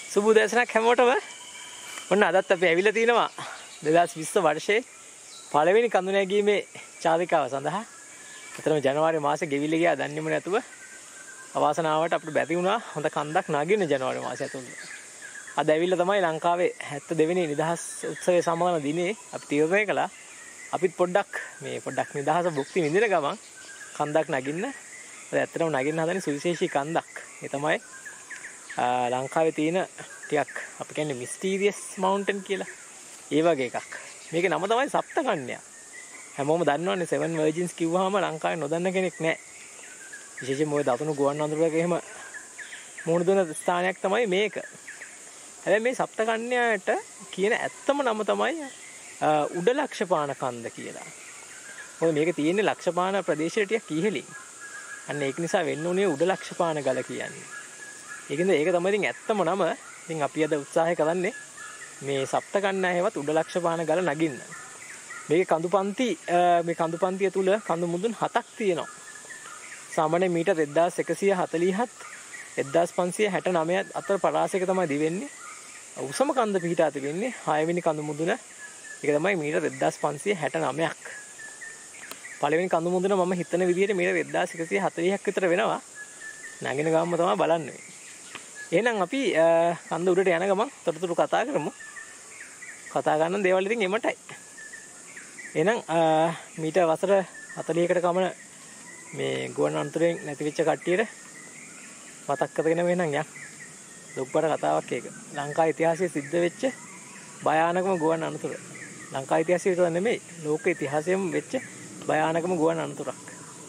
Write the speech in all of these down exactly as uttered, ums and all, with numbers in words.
සුබ උදෑසනක් හැමෝටම. ඔන්න අදත් අපි ඇවිල්ලා තිනවා දෙදාස් විස්ස වර්ෂයේ පළවෙනි කඳු නැගීමේ චාරිකාව සඳහා. අතරම ජනවාරි මාසේ ගෙවිලි ගියා දන්නේම නැතුව අවාසනාවට අපිට බැරි වුණා හොඳ කන්දක් නගින්න ජනවාරි මාසය ඇතුළත. අද ඇවිල්ලා තමයි ලංකාවේ හැත්තෑ වෙනි නිදහස් උත්සවයේ සමාන දිනේ අපි තීරණය කළා අපිත් පොඩ්ඩක් මේ පොඩ්ඩක් නිදහස භුක්ති විඳින ගමන් කන්දක් නගින්න. අද ඇත්තටම නගින්න හදන්නේ සුවිශේෂී කන්දක්. ඒ තමයි ලංකාවේ තියෙන ටිකක් අපි කියන්නේ මිස්ටීරියස් මවුන්ටන් කියලා. ඒ වගේ එකක්. මේකේ නම තමයි සප්ත කන්‍යා. හැමෝම දන්නවනේ සෙවන් වර්ජින්ස් කිව්වහම ලංකාවේ නොදන්න කෙනෙක් නැහැ. විශේෂයෙන්ම ඔය දකුණු ගුවන් අඳුරක එහෙම මුහුණ දුන ස්ථානයක් තමයි මේක. හැබැයි මේ සප්ත කන්‍යාට කියන ඇත්තම නම තමයි උඩ ලක්ෂපාන කන්ද කියලා. මොකද මේක තියෙන්නේ ලක්ෂපාන ප්‍රදේශයට ටිකක් ඉහළින්. අන්න ඒක නිසා වෙන්න උනේ උඩ ලක්ෂපාන ගල කියන්නේ. ඒකින්ද ඒක තමයි ඉතින් ඇත්තම නම. ඉතින් අපි අද උත්සාහය කරන්නේ මේ සප්ත කන්‍යාවේවත් උඩ ලක්ෂපාන ගල නගින්න. මේකේ කඳුපන්ති මේ කඳුපන්තිය තුල කඳු මුදුන් හතක් තියෙනවා. සාමාන්‍ය මීටර් දෙදාස් එකසිය හතළිහත් දෙදාස් පන්සිය හැටනවය අතර පරාසයක තමයි දිවෙන්නේ. උසම කන්ද පිහිටා තිබෙන්නේ හය වෙනි කඳු මුදුන. ඒක තමයි මීටර් දෙදාස් පන්සිය හැටනවයක්. පළවෙනි කඳු මුදුන මම හිතන විදිහට මීටර් දෙදාස් එකසිය හතළිහක් විතර වෙනවා. නැගින ගාම තමයි බලන්නේ. එහෙනම් අපි කන්ද උඩට යන ගමන් තොරතුරු කතා කරමු. කතා ගන්න දේවල් ඉතින් එමටයි. එහෙනම් මීට වසර හතළිහකට කමන මේ ගුවන් අනතුරෙන් නැති වෙච්ච කට්ටියට මතක් කරගෙන වෙනනම් යන්. දුක්බර කතාවක් ඒක. ලංකා ඉතිහාසයේ සිද්ධ වෙච්ච භයානකම ගුවන් අනතුර. ලංකා ඉතිහාසයේ විතර නෙමෙයි ලෝක ඉතිහාසයේම වෙච්ච භයානකම ගුවන් අනතුරක්.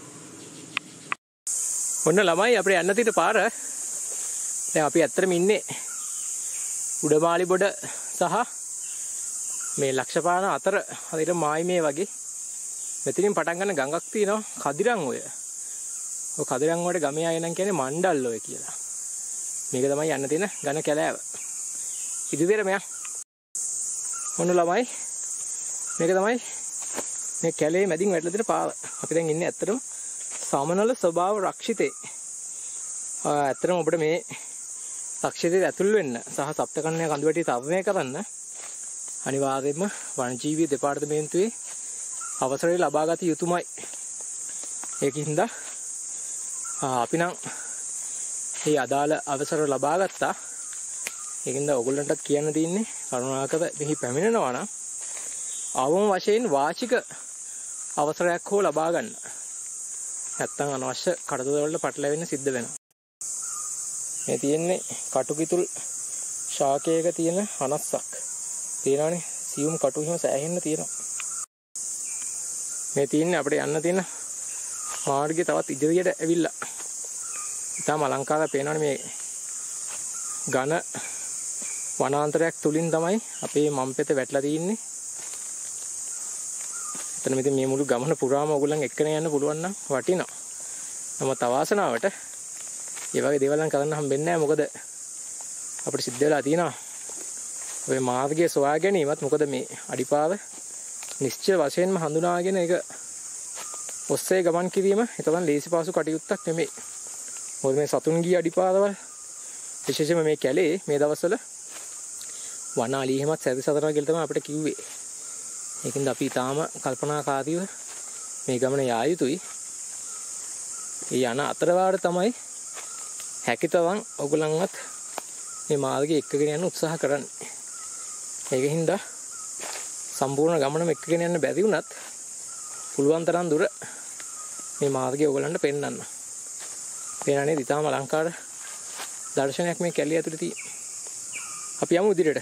ඔන්න ළමයි අපිට යන්න තියෙන පාර. දැන් අපි ඇත්තටම ඉන්නේ උඩමාලි බොඩ සහ මේ ලක්ෂපාන අතර හරියට මායිමේ වගේ. මෙතනින් පටන් ගන්න ගඟක් තියෙනවා කදිරන් ඔය. ඔය කදිරන් වලට ගමේ අය නම් කියන්නේ මණ්ඩල් ඔය කියලා. මේක තමයි යන්න තියෙන ඝන කැලෑව. ඉදිරියට මෙයා. ඔන්න ළමයි මේක තමයි මේ කැලේ මැදින් වැටලා තියෙන පාව. අපි දැන් ඉන්නේ ඇත්තටම සමනල ස්වභාව රක්ෂිතේ. ඇත්තටම ඔබට මේ රක්ෂිතේ ඇතුල් වෙන්න සහ සප්ත කන්‍යා කඳුවැටිය තරණය කරන්න අනිවාර්යයෙන්ම වනජීවී දෙපාර්තමේන්තුවේ අවසරය ලබා ගත යුතුමයි. ඒකින්ද අපි නම් මේ අදාළ අවසර ලබා ගත්තා. ඒකින්ද ඔයගොල්ලන්ටත් කියන්න තියෙන්නේ කරුණාකර මෙහි පැමිණෙනවා නම් අවම වශයෙන් වාචික අවසරයක් හෝ ලබා ගන්න. නැත්තම් අනවශ්‍ය කටදොර වලට පටලැවෙන්න සිද්ධ වෙනවා. මේ තියෙන්නේ කටුකිතුල් ශාකයක තියෙන හනස්සක්. තියෙනවානේ සියුම් කටු හිම සෑහෙන්න තියෙනවා. මේ තියෙන්නේ අපිට යන්න තියෙන මාර්ගය තවත් ඉදිරියට ඇවිල්ලා. ඉතාලම අලංකාරව පේනවනේ මේ ඝන වනාන්තරයක් තුලින් තමයි අපේ මම්පෙත වැටලා තියෙන්නේ. එතන මෙතන මේ මුළු ගමන පුරාම ඕගොල්ලන් එක්කගෙන යන්න පුළුවන් නම් වටිනවා. නමුත් අවාසනාවට මේ වගේ දේවල් නම් කරන්න හම්බෙන්නේ නැහැ. මොකද අපිට සිද්ධ වෙලා තියෙනවා ඔය මාර්ගය සොයා ගැනීමත්. මොකද මේ අඩිපාව නිශ්චය වශයෙන්ම හඳුනාගෙන ඒක ඔස්සේ ගමන් කිරීම ඒතරම් ලේසි පාසු කටයුත්තක් නෙමෙයි. මොකද මේ සතුන්ගේ අඩිපාරවල් විශේෂයෙන්ම මේ කැලේ මේ දවස්වල වනාලි එහෙමත් සැරිසතරනවා කියලා තමයි අපිට කිව්වේ. ඒකින්ද අපි ඊටාම කල්පනාකාරීව මේ ගමන යා යුතුයි. ඒ යන අතරවාර තමයි හැකිතවන් ඔයගලන්වත් මේ මාර්ගය එක්කගෙන යන්න උත්සාහ කරන්නේ. ඒකින්ද සම්පූර්ණ ගමනම එක්කගෙන යන්න බැරි වුණත් පුළුවන් තරම් දුර මේ මාර්ගය ඔයගලන්ට පෙන්වන්න. පේනනේ ඊටාම අලංකාර දර්ශනයක් මේ කැලිය ඇතුලේ තියෙන. අපි යමු ඉදිරියට.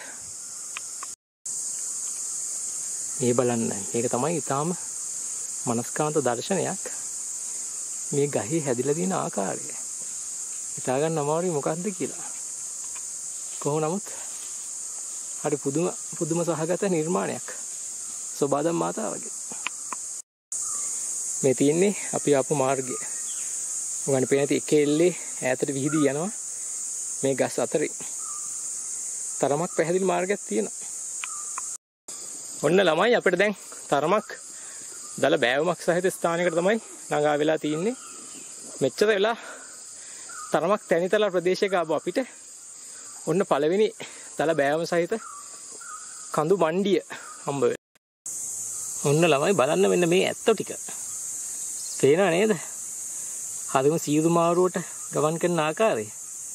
මේ බලන්න මේක තමයි ඊටාම මනස්කාන්ත දර්ශනයක්. මේ ගහේ හැදිලා තියෙන ආකාරය හිතා ගන්න අමාරුයි මොකක්ද කියලා. කොහොම නමුත් හරි පුදුම පුදුම සහගත නිර්මාණයක්. සෝබාදම් මාතා වගේ. මේ තියෙන්නේ අපි ආපු මාර්ගය. උගන්න පේන තේ කෙල්ලේ ඈතට විහිදී යනවා මේ ගස් අතරේ. තරමක් පැහැදිලි මාර්ගයක් තියෙනවා. ඔන්න ළමයි අපිට දැන් තරමක් දල බෑවුමක් සහිත ස්ථානයකට තමයි ළඟා වෙලා තින්නේ. මෙච්චර වෙලා තරමක් තැනිතලා ප්‍රදේශයක ආව අපිට ඔන්න පළවෙනි දල බෑම සහිත කඳු මණ්ඩිය හම්බ වෙනවා. ඔන්න ළමයි බලන්න මෙන්න මේ ඇත්තෝ ටික. පේනව නේද? හදමු සීදු මාරුවට ගමන් කරන ආකාරය.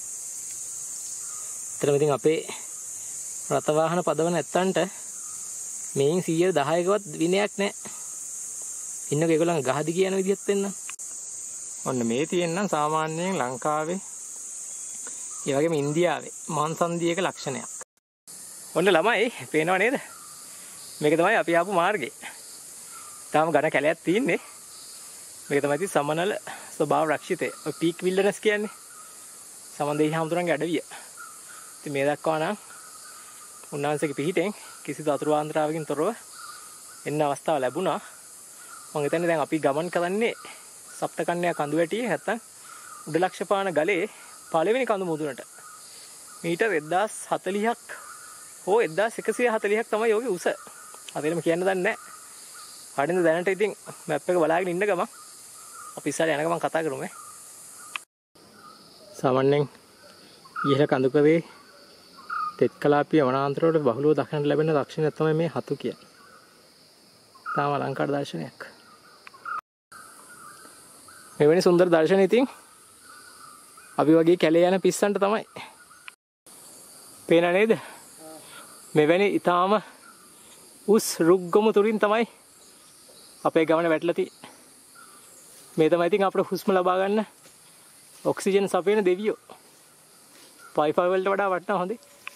එතන ඉතින් අපේ රත වාහන පදවන ඇත්තන්ට මේන් සීය දහයකවත් විනයක් නැහැ. ඉන්නකෝ ඒගොල්ලන් ගහදි කියන විදිහත් වෙන්න. ඔන්න මේ තියෙනම් සාමාන්‍යයෙන් ලංකාවේ ඒ වගේම ඉන්දියාවේ මාන්සන්දියක ලක්ෂණයක්. ඔන්න ළමයි පේනව නේද? මේක තමයි අපි ආපු මාර්ගේ. තාම ඝන කැලයක් තියෙන්නේ. මේක තමයි ඉතින් සමනල ස්වභාව රක්ෂිතය. ඔය පීක් විල්ඩර්නස් කියන්නේ. සමන්දේහි හඳුරන්ගේ අඩවිය. ඉතින් මේ දක්වා නම් උන්වහන්සේගේ පිහිටෙන් කිසිදු අතුරු ආන්තරාවකින් තොරව එන්න අවස්ථාව ලැබුණා. මම හිතන්නේ දැන් අපි ගමන් කරන්නේ සප්ත කන්‍යා කඳු වැටියේ නැත්තම් උඩ ලක්ෂපාන ගලේ පළවෙනි කඳු මුදුනට. මීටර් එක්දාස් හතළිහක් හෝ එක්දාස් එකසිය හතළිහක් තමයි යෝගේ උස. හරියටම කියන්න දන්නේ නැහැ. හරියද දැනට ඉතින් මැප් එක බලාගෙන ඉන්න ගමන් අපි ඉස්සරහ යන ගමන් කතා කරමු ඈ. සාමාන්‍යයෙන් ඉහළ කඳුකරේ තෙත් කලාපීය වනාන්තරවල බහුලව දක්නට ලැබෙන දක්ෂිණය තමයි මේ හතු කියන්නේ. තාම ලංකාවේ දර්ශනයක්. මෙවැනි සුන්දර දර්ශන ඉතින් අපි වගේ කැලේ යන පිස්සන්ට තමයි. පේන නේද? මෙවැනි ඊටාම උස් රුක්ගම තුරින් තමයි අපේ ගමන වැටලා තියෙන්නේ. මේ තමයි ඉතින් අපේ හුස්ම ලබා ගන්න ඔක්සිජන් සපයන දෙවියෝ. වයිෆයි වලට වඩා වටිනවා හොඳේ.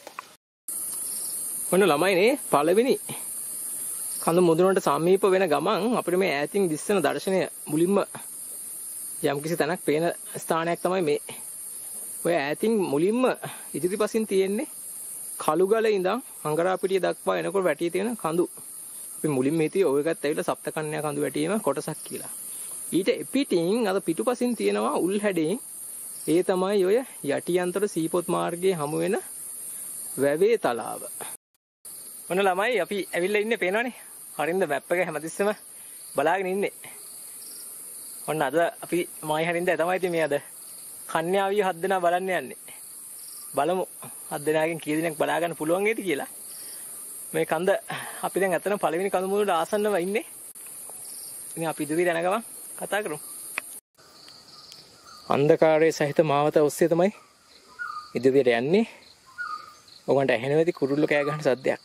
ඔන්න ළමයිනේ පළවෙනි කඳු මුදුනට සමීප වෙන ගමන් අපිට මේ ඈතින් දිස්සන දර්ශනය මුලින්ම යම්කිසි තැනක් පේන ස්ථානයක් තමයි මේ. ඔය ඈතින් මුලින්ම ඉදිරිපසින් තියෙන්නේ කළුගල ඉඳන් අංගරාපිටිය දක්වා එනකොට වැටී තියෙන කඳු. අපි මුලින්ම හිතුවේ ඔය එකත් ඇවිල්ලා සප්ත කන්‍යා කඳු වැටීම කොටසක් කියලා. ඊට පිටින් අර පිටුපසින් තියෙනවා උල් හැඩයෙන් ඒ තමයි ඔය යටියන්තර සීපොත් මාර්ගයේ හමු වෙන වැවේ තලාව. ඔන්න ළමයි අපි ඇවිල්ලා ඉන්නේ පේනවනේ. හරින්ද මැප් එක හැමතිස්සෙම බලාගෙන ඉන්නේ. ඔන්න අද අපි මයි හරින්ද තමයි ඉතින් මේ අද කන්‍යාවිය හත් දෙනා බලන්න යන්නේ. බලමු හත් දෙනාගෙන් කී දෙනෙක් බලා ගන්න පුළුවන් වේද කියලා. මේ කන්ද අපි දැන් අතන පළවෙනි කඳු මුදුනට ආසන්නව ඉන්නේ. ඉතින් අපි ඉදිරියට යන ගමන් කතා කරමු. අන්ධකාරයේ සහිත මාවත ඔස්සේ තමයි ඉදිරියට යන්නේ. ඔයගන්ට ඇහෙනවද කුරුල්ල කෑ ගහන සද්දයක්?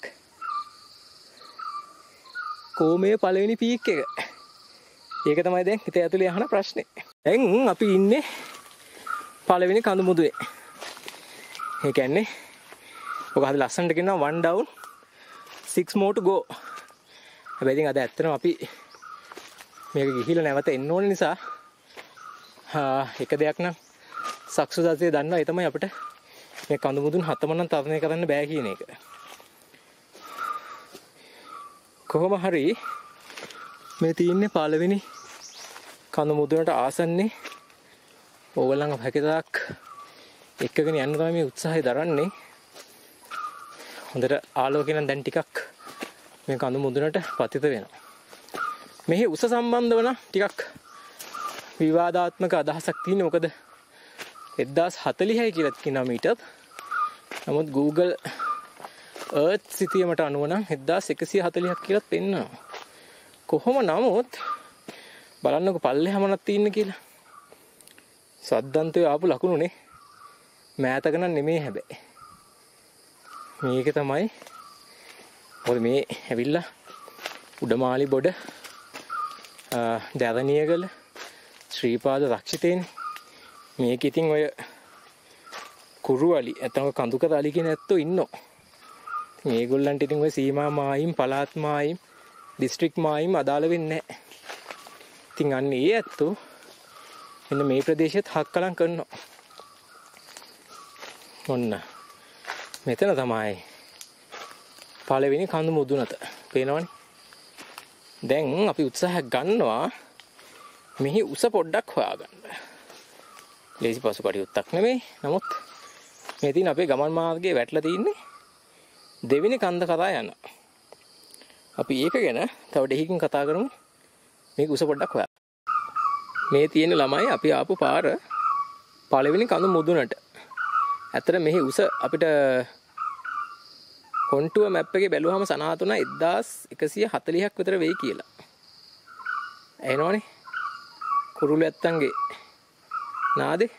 කොමේ පළවෙනි පීක් එක. ඒක තමයි දැන් හිත ඇතුලේ අහන ප්‍රශ්නේ. දැන් අපි ඉන්නේ පළවෙනි කඳු මුදුනේ. ඒ කියන්නේ ඔක හරි ලස්සනට කියනවා one down six more to go. හැබැයි ඉතින් අද ඇත්තටම අපි මේක ගිහිල්ලා නැවත එන්න ඕන නිසා එක දෙයක් නම් සක්සුදාසිය දන්නවා. ඒ තමයි අපිට මේ කඳු මුදුන් හතම නම් තරණය කරන්න බෑ කියන එක. කොහොම හරි මේ තියෙන්නේ පළවෙනි කඳු මුදුනට ආසන්නේ. ඕගොල්ලන් හැකියාවක් එක්කගෙන යන්න තමයි මේ උත්සාහය දරන්නේ. හොඳට ආලෝකය නම් දැන් ටිකක් මේ කඳු මුදුනට පතිත වෙනවා. මෙහි උස සම්බන්ධව නම් ටිකක් විවාදාත්මක අදහසක් තියෙනවා. මොකද එක්දාස් හතළිහයි කියලා කියනවා මීටර්. නමුත් Google Earth සිතියමට අනුව නම් එක්දාස් එකසිය හතළිහක් කියලා පෙන්නනවා. කොහොම නමුත් බලන්නකො පල්ලෙහාමනක් තියෙන්නේ කියලා. සද්දන්තය ආපු ලකුණුනේ. මෑතක නම් නෙමෙයි හැබැයි. මේක තමයි මොකද මේ ඇවිල්ලා උඩමාලි බොඩ දරණියගල ශ්‍රීපාද රක්ෂිතේනේ. මේක ඉතින් ඔය කුරුවලි නැත්නම් කඳුකර අලි කියන ඇත්තෝ ඉන්නෝ. මේගොල්ලන්ට ඉතින් ඔය සීමා මායිම් පළාත් මායිම් දිස්ත්‍රික් මායිම් අදාළ වෙන්නේ නැහැ. ඉතින් අන්න ඒ ඇත්තෝ මෙන්න මේ ප්‍රදේශෙත් හක්කලම් කරනවා. ඔන්න මෙතන තමයි පළවෙනි කඳු මුදුනට. පේනවනේ. දැන් අපි උත්සාහයක් ගන්නවා මෙහි උස පොඩ්ඩක් හොයාගන්න. ලේසි පසු කටයුත්තක් නෙමෙයි. නමුත් මේ තියෙන අපේ ගමන් මාර්ගයේ වැටලා තින්නේ දෙවෙනි කන්ද කරා යන. අපි ඒක ගැන තව දෙකකින් කතා කරමු. මේක උස පොඩ්ඩක් හොයා. මේ තියෙන ළමයි අපි ආපු පාර පළවෙනි කඳු මුදුනට. ඇත්තට මෙහි උස අපිට කොන්ටුව මැප් එකේ බැලුවම සනාහත වුණා එක්දාස් එකසිය හතළිහක් විතර වෙයි කියලා. ඇහෙනවනේ? කුරුළු ඇත්තන්ගේ නාදේ.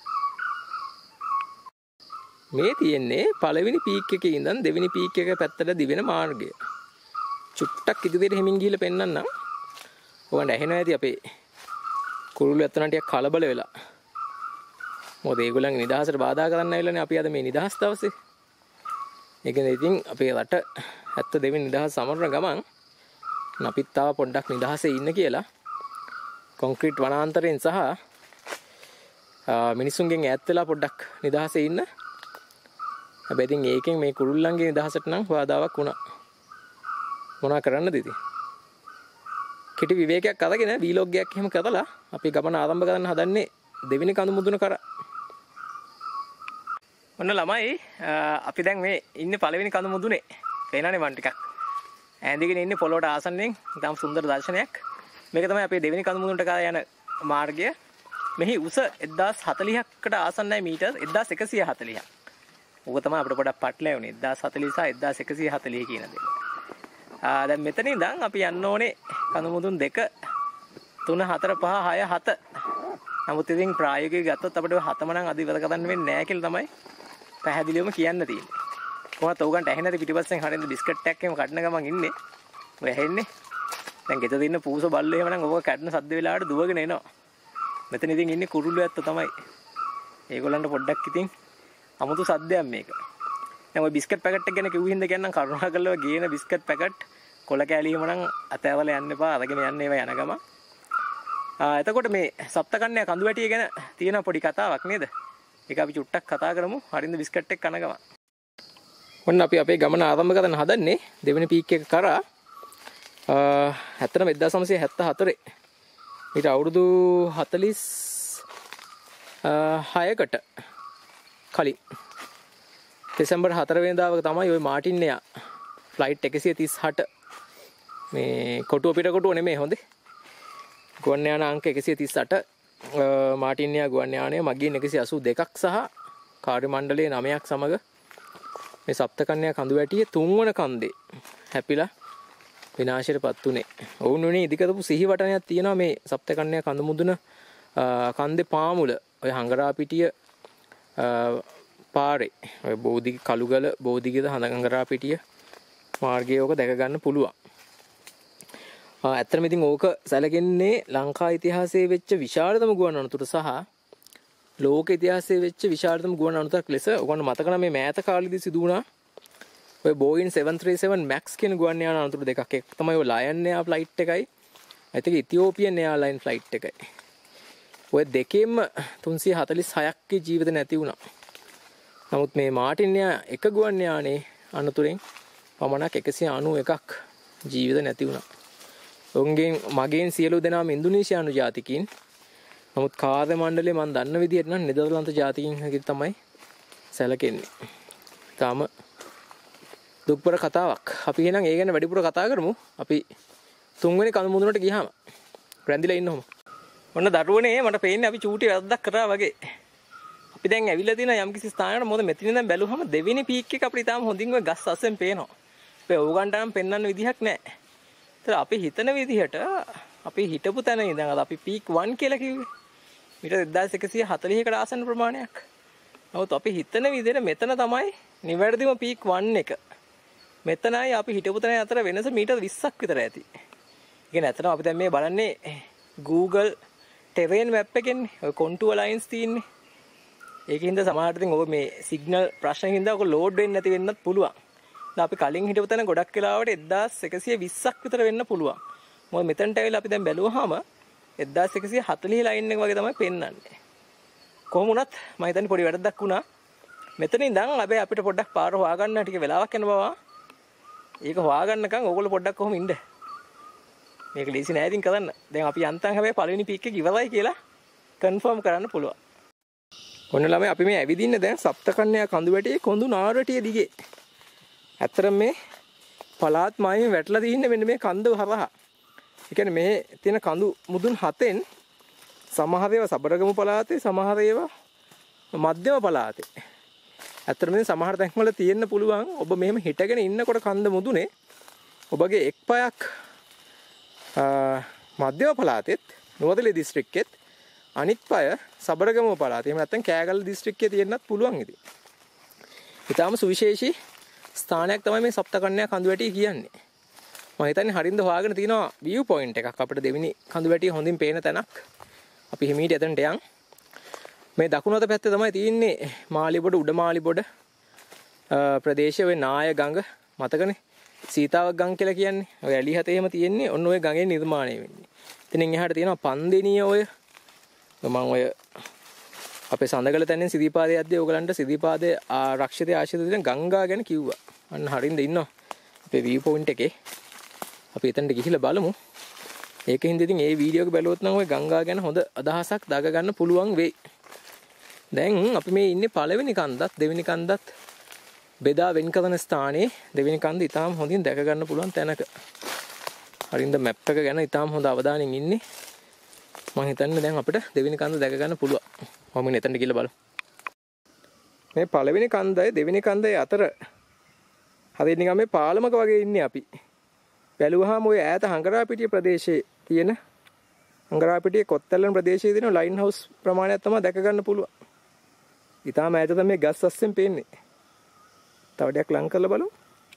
මේ තියෙන්නේ පළවෙනි පීක් එකේ ඉඳන් දෙවෙනි පීක් එක පැත්තට දිවෙන මාර්ගය. චුට්ටක් ඉදිරියට හිමින් ගිහිල්ලා පෙන්නන්නම්. ඔයගොල්ලන්ට ඇහෙනවා ඇති අපේ කුරුළු ඇත්තන් ටිකක් කලබල වෙලා. මොකද ඒගොල්ලන්ගේ නිදහසට බාධා කරන්න ඇවිල්ලානේ අපි අද මේ නිදහස් දවසේ. ඒ කියන්නේ ඉතින් අපේ රට ඇත්ත දෙවෙනි නිදහස් සමරන ගමන් අපිත් තාම පොඩ්ඩක් නිදහසේ ඉන්න කියලා කොන්ක්‍රීට් වනාන්තරයෙන් සහ මිනිසුන්ගෙන් ඈත් වෙලා පොඩ්ඩක් නිදහසේ ඉන්න. හැබැයි ඉතින් ඒකෙන් මේ කුරුල්ලන්ගේ නිදහසට නම් බාධාවක් වුණා. මොනවා කරන්නද ඉතින්? කෙටි විවේකයක් අරගෙන වීලොග් එකක් එහෙම කරලා අපි ගමන ආරම්භ කරන්න හදන්නේ දෙවෙනි කඳු මුදුන කරා. ඔන්න ළමයි අපි දැන් මේ ඉන්නේ පළවෙනි කඳු මුදුනේ. පේනවනේ මන් ටිකක්. ඈඳගෙන ඉන්නේ පොළොවට ආසන්නෙන්. ඉතාම සුන්දර දර්ශනයක්. මේක තමයි අපේ දෙවෙනි කඳු මුදුනට කරා යන මාර්ගය. මෙහි උස එක්දාස් හතළිහකට ආසන්නයි මීටර් එක්දාස් එකසිය හතළිහක්. ඕක තමයි අපිට පොඩක් පටලැවුනේ. එක්දාස් හතළිහ සහ එක්දාස් එකසිය හතළිහ කියන දේ. ආ දැන් මෙතන ඉඳන් අපි යන්න ඕනේ කඳු මුදුන් දෙක තුන හතර පහ හය හත. නමුත් ඉතින් ප්‍රායෝගිකව ගත්තොත් අපිට හතම නම් අද ඉවර කරන්න වෙන්නේ නැහැ කියලා තමයි පැහැදිලිවම කියන්න තියෙන්නේ. කොහොමද උගන්ට ඇහෙන්නේ නැති පිටිපස්සෙන් හරින්න බිස්කට් එකක් එහෙම කඩන ගමන් ඉන්නේ. ඔය ඇහෙන්නේ. දැන් ගෙදර ඉන්න පූස බල්ලෝ එහෙම නම් ඔබ කඩන සද්ද වෙලාවට දුවගෙන එනවා. මෙතන ඉතින් ඉන්නේ කුරුල්ලෝ ඇත්ත තමයි. ඒගොල්ලන්ට පොඩ්ඩක් ඉතින් අමුතු සද්දයක් මේක. දැන් ඔය බිස්කට් පැකට් එක ගැන කිව්ව හින්දා කියන්නම් කරුණාකරලා ඔය ගේන බිස්කට් පැකට් කොල කෑලි එහෙම නම් අතෑවල යන්න එපා. අරගෙන යන්න ඒවා යන ගම. ආ එතකොට මේ සප්තකන්‍යා කඳුවැටිය ගැන තියෙන පොඩි කතාවක් නේද? ඒක අපි චුට්ටක් කතා කරමු. හරින්ද බිස්කට් එක කන ගම. ඔන්න අපි අපේ ගමන ආරම්භ කරන්න හදන්නේ දෙවෙනි පීක් එක කරා. අ ඇත්තටම එක්දාස් නවසිය හැත්තෑ හතරේ ඊට අවුරුදු හතළිස් හයකට කලින් දෙසැම්බර් හතර වෙනිදාවක තමයි ওই මාටින්නයා ෆ්ලයිට් එකසිය තිස් අට මේ කොටුව පිට කොටුව නෙමෙයි හොඳේ. ගුවන් යාන අංක එකසිය තිස් අට මාටින්නයා ගුවන් යානය මගින් එකසිය අසූ දෙකක් සහ කාර්ය මණ්ඩලයේ නවයක් සමග මේ සප්තකන්‍යා කඳුවැටියේ තුන්වන කන්දේ හැපිලා විනාශයටපත් උනේ. ඔවුන් උනේ ඉදිකරපු සිහිවටනයක් තියෙනවා මේ සප්තකන්‍යා කඳු මුදුන කන්දේ පාමුල ඔය හංගරාපිටිය පාරේ ඔය බෝධි කළුගල බෝධිගිද හංගරාපිටිය මාර්ගයේ ඕක දැක ගන්න පුළුවන්. ඇත්තටම ඉතින් ඕක සැලකෙන්නේ ලංකා ඉතිහාසයේ වෙච්ච විශාලතම ගුවන් අනතුර සහ ලෝක ඉතිහාසයේ වෙච්ච විශාලතම ගුවන් අනතුරක් ලෙස ඔයගොල්ලෝ මතක නම් මේ මෑත කාලෙදී සිදු වුණා ඔය Boeing seven three seven Max කියන ගුවන් යාන අනතුරු දෙකක්. එක තමයි ඔය ලයන් එයා ෆ්ලයිට් එකයි අනිත් එක ඉතියෝපියන් එයාර්ලයින් ෆ්ලයිට් එකයි. ඔය දෙකෙන්ම තුන්සිය හතළිස් හයක් ගේ ජීවිත නැති වුණා. නමුත් මේ මාටින්නයා එක ගුවන් යානේ අනතුරෙන් පමණක් එකසිය අනූ එකක් ජීවිත නැති වුණා. ඔවුන්ගෙන් මගෙන් සියලු දෙනාම ඉන්දුනීසියානු ජාතිකයින්. නමුත් කාර්ය මණ්ඩලය මම දන්න විදිහට නම් නෙදර්ලන්ත ජාතිකයින් හැටියට තමයි සැලකෙන්නේ. තාම දුක්බර කතාවක්. අපි එහෙනම් ඒ ගැන වැඩිපුර කතා කරමු. අපි තුන්වෙනි කඳු මුදුනට ගියාම රැඳිලා ඉන්නවම. ඔන්න දරුවනේ මට පේන්නේ අපි චූටි වැරද්දක් කරා වගේ. අපි දැන් ඇවිල්ලා තියෙන යම්කිසි ස්ථානයකට මොකද මෙතන ඉඳන් බැලුවම දෙවෙනි පීක් එක අපිට තාම හොඳින් ඔය ගස් අස්සෙන් පේනවා. අපි ඕගන්ට නම් පෙන්වන්න විදිහක් නැහැ. ඒතර අපි හිතන විදිහට අපි හිටපු තැන ඉඳන් අපි පීක් වන් කියලා කිව්වේ. මීටර් එක්දාස් එකසිය හතළිහකට ආසන්න ප්‍රමාණයක්. නමුත් අපි හිතන විදිහට මෙතන තමයි නිවැරදිම පීක් වන් එක. මෙතනයි අපි හිටපු තැන අතර වෙනස මීටර් විස්සක් විතර ඇති. ඒ කියන්නේ අතන අපි දැන් මේ බලන්නේ Google terrain map එකෙන්නේ. ඔය contour lines තියෙන්නේ. ඒකින්ද සමහරට ඉතින් ඔය මේ සිග්නල් ප්‍රශ්න හින්දා ඔක ලෝඩ් වෙන්නේ නැති වෙන්නත් පුළුවන්. දැන් අපි කලින් හිටපු තැන ගොඩක් වෙලාවට එක්දාස් එකසිය විස්සක් විතර වෙන්න පුළුවන්. මොකද මෙතනට ඇවිල්ලා අපි දැන් බැලුවාම එක්දාස් එකසිය හතළිහ ලයින් එක වගේ තමයි පෙන්වන්නේ. කොහොම වුණත් මම හිතන්නේ පොඩි වැරද්දක් වුණා. මෙතන ඉඳන් හැබැයි අපිට පොඩ්ඩක් පාර හොයාගන්න ටික වෙලාවක් යන බව. ඒක හොයාගන්නකම් ඕගොල්ලෝ පොඩ්ඩක් කොහොම ඉන්න. මේක ලීසි නෑ ඉතින් කරන්න. දැන් අපි යන්තම් හැබැයි පළවෙනි පීක් එක ඉවරයි කියලා කන්ෆර්ම් කරන්න පුළුවන්. ඔන්න ළමයි අපි මේ ඇවිදින්නේ දැන් සප්තකන්‍යා කඳුවැටියේ කොඳු නාරටිය දිගේ. ඇත්තටම මේ පළාත් මායිමේ වැටලා තින්නේ මෙන්න මේ කන්ද හරහා. ඒ කියන්නේ මේ තියෙන කඳු මුදුන් හතෙන් සමහර ඒවා සබරගමු පළාතේ සමහර ඒවා මධ්‍යම පළාතේ. ඇත්තටම මේ සමහර තැන්වල තියෙන්න පුළුවන් ඔබ මෙහෙම හිටගෙන ඉන්නකොට කන්ද මුදුනේ ඔබගේ එක් පායක් මධ්‍යම පළාතෙත් නුවරඑළිය දිස්ත්‍රික්කෙත් අනිත් පාය සබරගමුව පළාතේ එහෙම නැත්නම් කෑගල්ල දිස්ත්‍රික්කයේ තියෙන්නත් පුළුවන් ඉතින්. ඊටාම සුවිශේෂී ස්ථානයක් තමයි මේ සප්ත කන්‍යා කඳු වැටිය කියන්නේ. මම හිතන්නේ හරින්ද හොයාගෙන තියෙනවා view point එකක් අපිට දෙවෙනි කඳු වැටිය හොඳින් පේන තැනක්. අපි හිමීට එතනට යන්. මේ දකුණු අත පැත්තේ තමයි තියෙන්නේ මාලිබොඩ උඩ මාලිබොඩ ප්‍රදේශයේ ඔය නාය ගඟ මතකනේ සීතාවක් ගඟ කියලා කියන්නේ. ඔය ඇලි හතේ එහෙම තියෙන්නේ ඔන්න ඔය ගඟේ නිර්මාණය වෙන්නේ. එතනින් එහාට තියෙනවා පන්දෙනිය ඔය මම ඔය අපේ සඳගල තැනින් සිරිපාදයේ යද්දී ඕගලන්ට සිරිපාදයේ ආරක්ෂිත ආශ්‍රිත තියෙන ගංගා ගැන කිව්වා. අන්න හරින්ද ඉන්නවා අපේ view point එකේ. අපි එතනට ගිහිල්ලා බලමු. ඒකෙන්ද ඉතින් මේ වීඩියෝ එක බැලුවොත් නම් ඔය ගංගා ගැන හොඳ අදහසක් දාග ගන්න පුළුවන් වෙයි. දැන් අපි මේ ඉන්නේ පළවෙනි කන්දත් දෙවෙනි කන්දත් බෙදා වෙන් කරන ස්ථානයේ දෙවෙනි කන්ද ඊටාම හොඳින් දැක ගන්න පුළුවන් තැනක. හරින්ද මැප් එක ගැන ඊටාම හොඳ අවධානයෙන් ඉන්නේ. මම හිතන්නේ දැන් අපිට දෙවෙනි කන්ද දැක ගන්න පුළුවන්. මම මෙතනට ගිහලා බලමු. මේ පළවෙනි කන්දයි දෙවෙනි කන්දයි අතර හරියට නිකන් මේ පාලමක වගේ ඉන්නේ අපි. බැලුවාම ඔය ඈත හංගරාපිටිය ප්‍රදේශයේ තියෙන හංගරාපිටිය කොත්තැල්ලන් ප්‍රදේශයේ තියෙන ලයින් හවුස් ප්‍රමාණයක් තමයි දැක ගන්න පුළුවන්. ඊටාම ඈත තමයි ගස් අස්සෙන් පේන්නේ. තව ටිකක් ලං කරලා බලමු.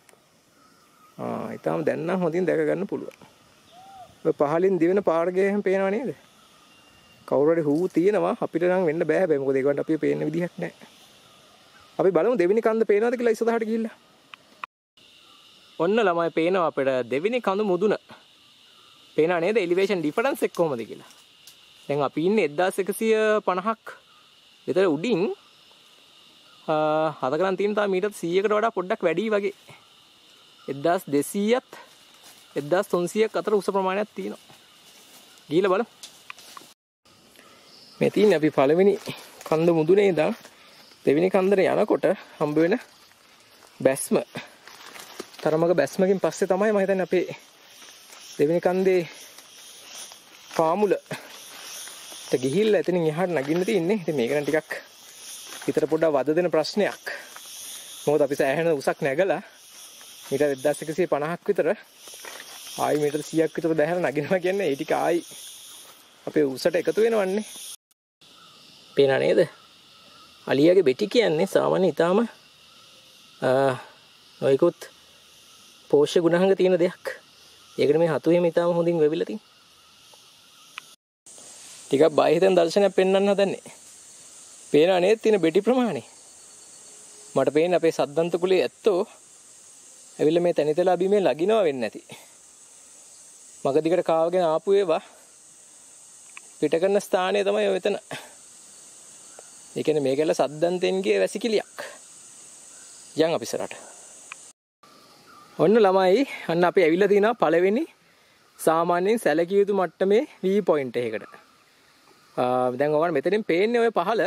ආ ඊටාම දැන් නම් හොඳින් දැක ගන්න පුළුවන්. ඔය පහලින් දිවෙන පාරගේ එහෙම පේනව නේද? කවුරු හරි හූ තියෙනවා අපිට නම් වෙන්න බෑ හැබැයි මොකද ඒකට අපි පේන්න විදිහක් නැහැ. අපි බලමු දෙවෙනි කන්ද පේනවද කියලා ඉස්සරහට ගිහිල්ලා. ඔන්න ළමයි පේනවා අපිට දෙවෙනි කඳු මුදුන. පේනා නේද එලිවේෂන් ඩිෆරන්ස් එක කොහමද කියලා. දැන් අපි ඉන්නේ එක්දාස් එකසිය පනහක් විතර උඩින් හතකරන් තියෙන තා මීටර් සීයකට වඩා පොඩ්ඩක් වැඩි වගේ. එක්දාස් දෙසීයත් එක්දාස් තුන්සීයක් අතර උස ප්‍රමාණයක් තියෙනවා. ගිහලා බලමු. මේ තියෙන්නේ අපි පළවෙනි කන්ද මුදුනේ ඉඳන් දෙවෙනි කන්දට යනකොට හම්බ වෙන බැස්ම. තරමක බැස්මකින් පස්සේ තමයි මම හිතන්නේ අපේ දෙවෙනි කන්දේ පාමුලට ගිහිල්ලා එතනින් එහාට නගින්න තියෙන්නේ. ඉතින් මේක නම් ටිකක් හිතට පොඩ්ඩක් වද දෙන ප්‍රශ්නයක්. මොකද අපි සෑහෙන උසක් නැගලා මීටර් එක්දාස් එකසිය පනහක් විතර ආයි මීටර් සීයක් විතර බැහැර නගිනවා කියන්නේ ඒ ටික ආයි අපේ උසට එකතු වෙනවන්නේ. පේනා නේද? අලියාගේ බෙටි කියන්නේ සාමාන්‍ය ඊටාම නොයිකුත් පෝෂ්‍ය ගුණාංග තියෙන දෙයක්. ඒකට මේ හතු එහෙම ඊටාම හොඳින් වෙවිලා තියෙනවා. ටිකක් බය හිතෙන් දර්ශනයක් පෙන්වන්න හදන්නේ. පේනවා නේද තියෙන බෙටි ප්‍රමාණය? මට පේන්නේ අපේ සද්දන්ත කුලේ ඇත්තෝ ඇවිල්ලා මේ තනිතලා බිමේ ලගිනවා වෙන්නේ නැති. මග දිගට කාවගෙන ආපු ඒවා පිට කරන ස්ථානය තමයි ඔය එතන. ඒ කියන්නේ මේකල සද්දන්තෙන්ගේ වැසිකිලියක්. යන් අපි ඉස්සරහට. ඔන්න ළමයි අන්න අපි ඇවිල්ලා තිනා පළවෙනි සාමාන්‍යයෙන් සැලකිය යුතු මට්ටමේ view point එකකට. දැන් ඔයාලට මෙතනින් පේන්නේ ඔය පහළ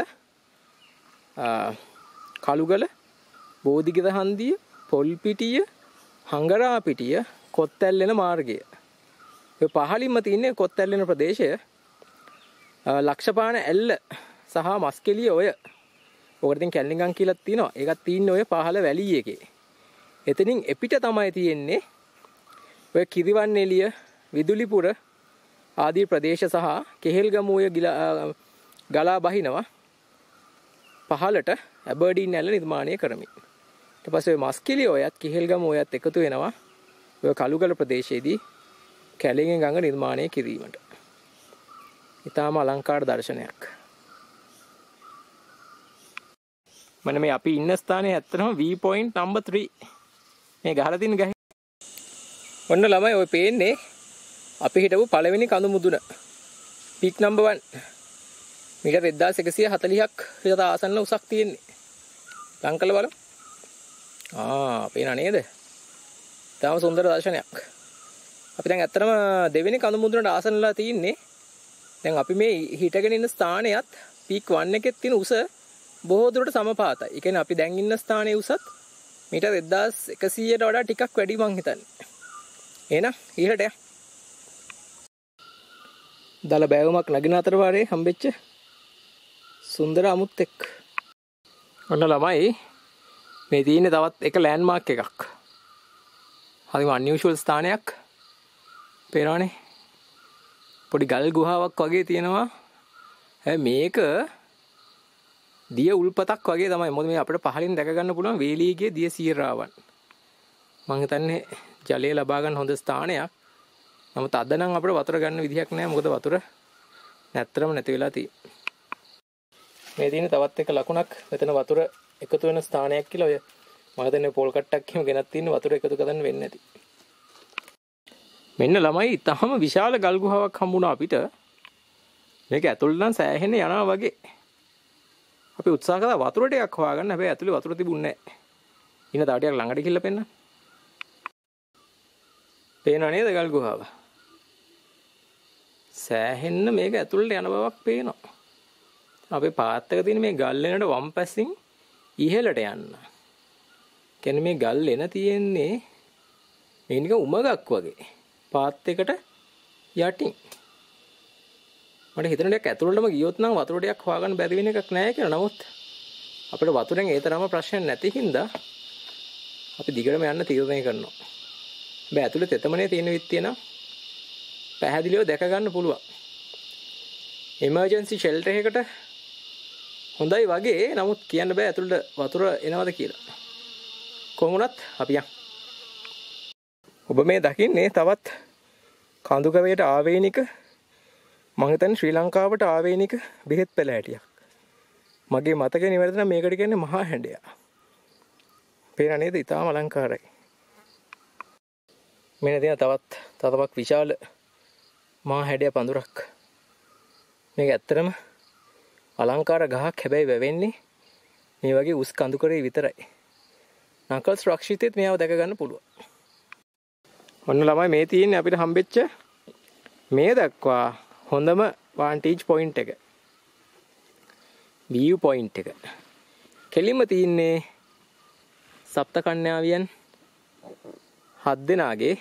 කළුගල, බෝධිගිර හන්දිය, පොල්පිටිය, හංගරාපිටිය, කොත්තැල්ලෙන මාර්ගය. ඔය පහළින්ම තියෙන්නේ කොත්තැල්ලෙන ප්‍රදේශය. ලක්ෂපාන ඇල්ල සහ මස්කෙලිය ඔය. ඔකට ඉතින් කැලණිගම් කියලා තියෙනවා. ඒකත් තියෙන්නේ ඔය පහළ වැලි එකේ. එතනින් එපිට තමයි තියෙන්නේ ඔය කිරිවන්නේලිය, විදුලිපුර ආදී ප්‍රදේශ සහ කෙහෙල්ගමුවේ ගලා බහිනවා පහළට ඇබර්ඩීන් ඇල්ල නිර්මාණය කරමින්. ඊට පස්සේ ඔය මස්කෙලිය ඔයත් කෙහෙල්ගමුව ඔයත් එකතු වෙනවා ඔය කළුගල ප්‍රදේශයේදී කැලණිගම් ගඟ නිර්මාණය කිරීමට. ඊටාම අලංකාර දර්ශනයක්. මම මේ අපි ඉන්න ස්ථානයේ ඇත්තටම view point number three මේ ගහලා තියෙන ගහ. ඔන්න ළමයි ඔය පේන්නේ අපි හිටපු පළවෙනි කඳු මුදුන. peak number one. මීටර් එක්දාස් එකසිය හතළිහක් විතර ආසන්න උසක් තියෙන්නේ. ලං කරලා බලමු. ආ පේනා නේද? තාම සුන්දර දර්ශනයක්. අපි දැන් ඇත්තටම දෙවෙනි කඳු මුදුනට ආසන්නලා තින්නේ. දැන් අපි මේ හිටගෙන ඉන්න ස්ථානයත් peak one එකේ තියෙන උස බොහෝ දුරට සමපාතයි. ඒ කියන්නේ අපි දැන් ඉන්න ස්ථානයේ උසත් මීටර් එක්දාස් එකසියයට වඩා ටිකක් වැඩි මං හිතන්නේ. එහෙනම් ඊළට ය. දල බෑවුමක් නගින අතර වාරේ හම්බෙච්ච සුන්දර අමුත් එක්ක. ඔන්න ළමයි මේ තියෙන්නේ තවත් එක ලෑන්ඩ්මාර්ක් එකක්. හරිම අන්යුෂුවල් ස්ථානයක්. පේනවනේ. පොඩි ගල් ගුහාවක් වගේ තියෙනවා. හැබැයි මේක දිය උල්පතක් වගේ තමයි. මොකද මේ අපිට පහලින් දැක ගන්න පුළුවන් වේලීගේ දිය සීරාවන්. මම හිතන්නේ ජලය ලබා ගන්න හොඳ ස්ථානයක්. නමුත් අද නම් අපිට වතුර ගන්න විදිහක් නැහැ. මොකද වතුර නැත්තරම නැති වෙලා තියෙන්නේ. මේ තියෙන තවත් එක ලකුණක් මෙතන වතුර එකතු වෙන ස්ථානයක් කියලා. ඔය මම හිතන්නේ පොල් කට්ටක් එහෙම ගෙනත් තියෙන වතුර එකතු කරන්න වෙන්නේ නැති. මෙන්න ළමයි ඊටම විශාල ගල් ගුහාවක් හම්බුණා අපිට. මේක ඇතුළට නම් සෑහෙන යනවා වගේ. අපි උත්සාහ කළා වතුර ටිකක් හොයාගන්න. හැබැයි ඇතුලේ වතුර තිබුණේ නැහැ. ඉන්න තව ටිකක් ළඟට ගිහිල්ලා පෙන්නන්න. පේනව නේද ගල් ගුහාව? සෑහෙන්න මේක ඇතුළට යන බවක් පේනවා. අපේ පාත් එක තියෙන මේ ගල් එනට වම් පැසින් ඉහළට යන්න. කියන්නේ මේ ගල් එන තියෙන්නේ මේ නිකන් උමගක් වගේ. පාත් එකට යටින්. මට හිතෙන දෙයක් ඇතුළටම ගියොත් නම් වතුර ටිකක් හොයාගන්න බැරි වෙන එකක් නෑ කියලා. නමුත් අපිට වතුරෙන් ඒ තරම ප්‍රශ්න නැති හින්දා අපි දිගටම යන්න තීරණය කරනවා. හැබැයි ඇතුළේ තෙතමනේ තියෙන විත්තිය නම් පැහැදිලිව දැක ගන්න පුළුවන්. එමර්ජන්සි ෂෙල්ටර් එකකට හොඳයි වගේ. නමුත් කියන්න බෑ ඇතුළට වතුර එනවද කියලා. කොහොම වුණත් අපි යන්. ඔබ මේ දකින්නේ තවත් කඳුකරයට ආවේනික මම හිතන්නේ ශ්‍රී ලංකාවට ආවේනික බෙහෙත් පෙළ හැටියක්. මගේ මතකේ නිවැරදි නම් මේකට කියන්නේ මහා හැඬයා. පේන නේද? ඊටාම අලංකාරයි. මෙන්න තියෙන තවත් තවක් විශාල මහා හැඬයා පඳුරක්. මේක ඇත්තටම අලංකාර ගහක්. හැබැයි වැවෙන්නේ මේ වගේ උස් කඳුකරේ විතරයි. නකල්ස් රක්ෂිතෙත් මේව දැක ගන්න පුළුවන්. ඔන්න ළමයි මේ තියෙන්නේ අපිට හම්බෙච්ච මේ දක්වා හොඳම vantage point එක. view point එක. කෙලින්ම තියෙන්නේ සප්ත කන්‍යාවියන් හත් දෙනාගේ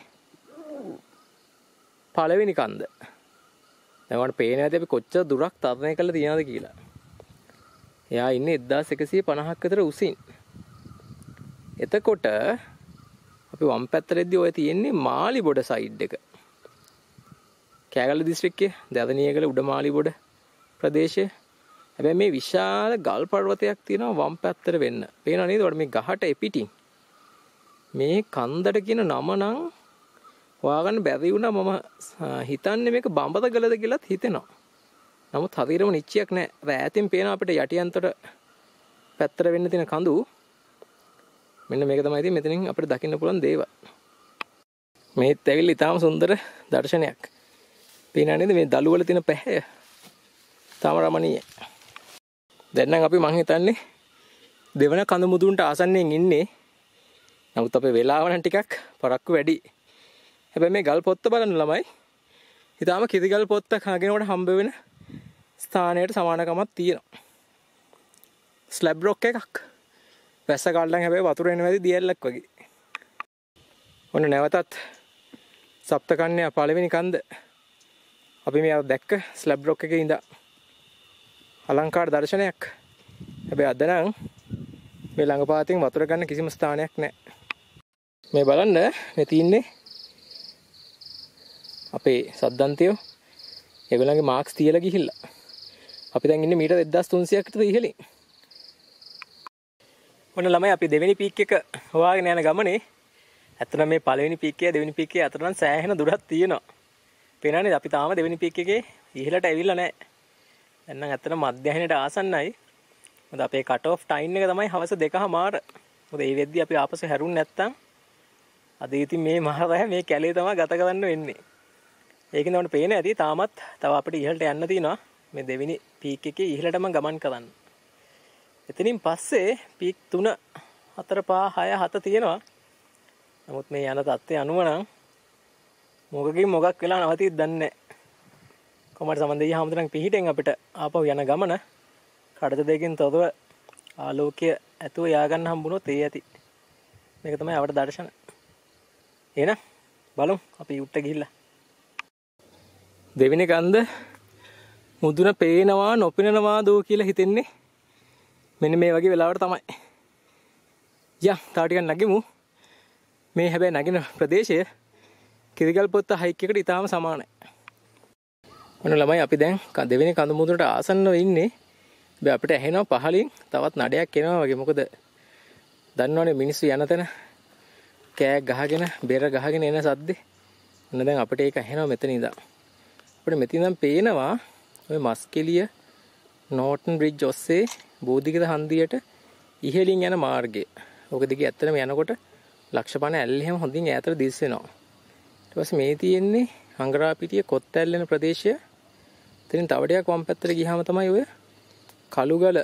පළවෙනි කන්ද. දැන් වුණා පේන්නේ නැති අපි කොච්චර දුරක් තරණය කරලා තියනවද කියලා. එයා ඉන්නේ එක්දාස් එකසිය පනහක් විතර උසින්. එතකොට අපි වම් පැත්තටදී ඔය තියෙන්නේ මාලිබොඩ සයිඩ් එක. කෑගල්ල දිස්ත්‍රික්කයේ දදනියගල උඩමාලිබොඩ ප්‍රදේශය. හැබැයි මේ විශාල ගල් පර්වතයක් තියෙනවා වම් පැත්තට වෙන්න. පේනව නේද? වල මේ ගහට එපිටින් මේ කන්දට කියන නම නම් හොයාගන්න බැරි වුණා. මම හිතන්නේ මේක බඹද ගලද කියලාත් හිතෙනවා. නමුත් හරියටම නිශ්චයක් නැහැ. ඈතින් පේන අපිට යටියන්තර පැත්තට වෙන්න තියෙන කඳු. මෙන්න මේක තමයි ඉතින් මෙතනින් අපිට දකින්න පුළුවන් දේවල්. මේත් ඇවිල්ලා ඊටාම සුන්දර දර්ශනයක්. පේනා නේද මේ දළු වල තියෙන පැහැය? තාම රමණීය. දැන් නම් අපි මං හිතන්නේ දෙවන කඳු මුදුන්ට ආසන්නයෙන් ඉන්නේ. නමුත් අපේ වෙලාව නම් ටිකක් පරක්කු වැඩි. හැබැයි මේ ගල් පොත්ත බලන්න ළමයි. ඊටාම කිරි ගල් පොත්තක් හාගෙනකොට හම්බ වෙන ස්ථානයට සමානකමක් තියෙනවා. ස්ලැබ් රොක් එකක්. වැස්ස කාලෙන් හැබැයි වතුර එන වැඩි දියැලක් වගේ. ඔන්න නැවතත් සප්ත කන්‍යා පළවෙනි කන්ද අපි මේ දැක්ක ස්ලැබ් රොක් එකේ ඉඳලා අලංකාර දර්ශනයක්. හැබැයි අද නම් මේ ළඟපාතින් වතුර ගන්න කිසිම ස්ථානයක් නැහැ. මේ බලන්න මේ තියෙන්නේ අපේ සද්දන්තයෝ. ඒගොල්ලන්ගේ මාක්ස් තියලා ගිහිල්ලා. අපි දැන් ඉන්නේ මීටර් දෙදාස් තුන්සියයක් විතර ඉහළින්. ඔන්න ළමයි අපි දෙවෙනි පීක් එක හොයාගෙන යන ගමනේ ඇත්තටම මේ පළවෙනි පීක් එකේ දෙවෙනි පීක් එකේ අතර නම් සෑහෙන දුරක් තියෙනවා. පේනවනේ අපි තාම දෙවෙනි පීක් එකේ ඉහළට ඇවිල්ලා නැහැ. දැන් නම් ඇත්තටම මධ්‍යහනයට ආසන්නයි. මොකද අපේ කට් ඔෆ් ටයිම් එක තමයි හවස දෙකමාර. මොකද ඒ වෙද්දි අපි ආපසු හැරුන්නේ නැත්තම් අද ඉතින් මේ මහ රැය මේ කැලේ තමයි ගත කරන්න වෙන්නේ. ඒකෙන් තමයි පේන්නේ ඇති තාමත් තව අපිට ඉහළට යන්න තියෙනවා. මේ දෙවෙනි පීක් එකේ ඉහළටම ගමන් කරන්න. එතනින් පස්සේ පීක් තුන හතර පහ හය හත තියෙනවා. නමුත් මේ යන තත්ත්වය අනුව නම් මොකකින් මොකක් වෙලා නවතිද දන්නේ නැහැ. කොහමද සම්බන්ධය හැමදෙනාම පිහිටෙන් අපිට ආපහු යන ගමන කඩත දෙකකින් තොරව ආලෝකය ඇතුව යා ගන්න හම්බුනොත් ඒ ඇති. මේක තමයි අපට දර්ශන. එහෙනම් බලමු අපි උඩට ගිහිල්ලා. දෙවෙනි කන්ද මුදුන පේනවා නොපෙනෙනවා දෝ කියලා හිතෙන්නේ මෙන්න මේ වගේ වෙලාවට තමයි. යා තාම ටිකක් නැගිමු. මේ හැබැයි නැගින ප්‍රදේශය කිරිගල්පොත්ත හයික් එකට ඉතාම සමානයි. ඔන්න ළමයි අපි දැන් දෙවෙනි කඳු මුදුනට ආසන්නව ඉන්නේ. හැබැයි අපිට ඇහෙනවා පහලින් තවත් නඩයක් එනවා වගේ. මොකද දන්නවනේ මිනිස්සු යන තැන කෑක් ගහගෙන බෙර ගහගෙන එන සද්දේ. ඔන්න දැන් අපිට ඒක ඇහෙනවා මෙතන ඉඳන්. අපිට මෙතන ඉඳන් පේනවා ඔය මස්කෙලිය නෝටන් බ්‍රිජ් ඔස්සේ බෝධිගත හන්දියට ඉහළින් යන මාර්ගය. ඕක දිගේ ඇත්තටම යනකොට ලක්ෂපණ ඇල්ල එහෙම හොඳින් ඈතට දිස් වෙනවා. ඊට පස්සේ මේ තියෙන්නේ හංගරාපිටිය කොත්තැල්ල යන ප්‍රදේශය. එතනින් තව ටිකක් වම් පැත්තට ගියාම තමයි ඔය කළුගල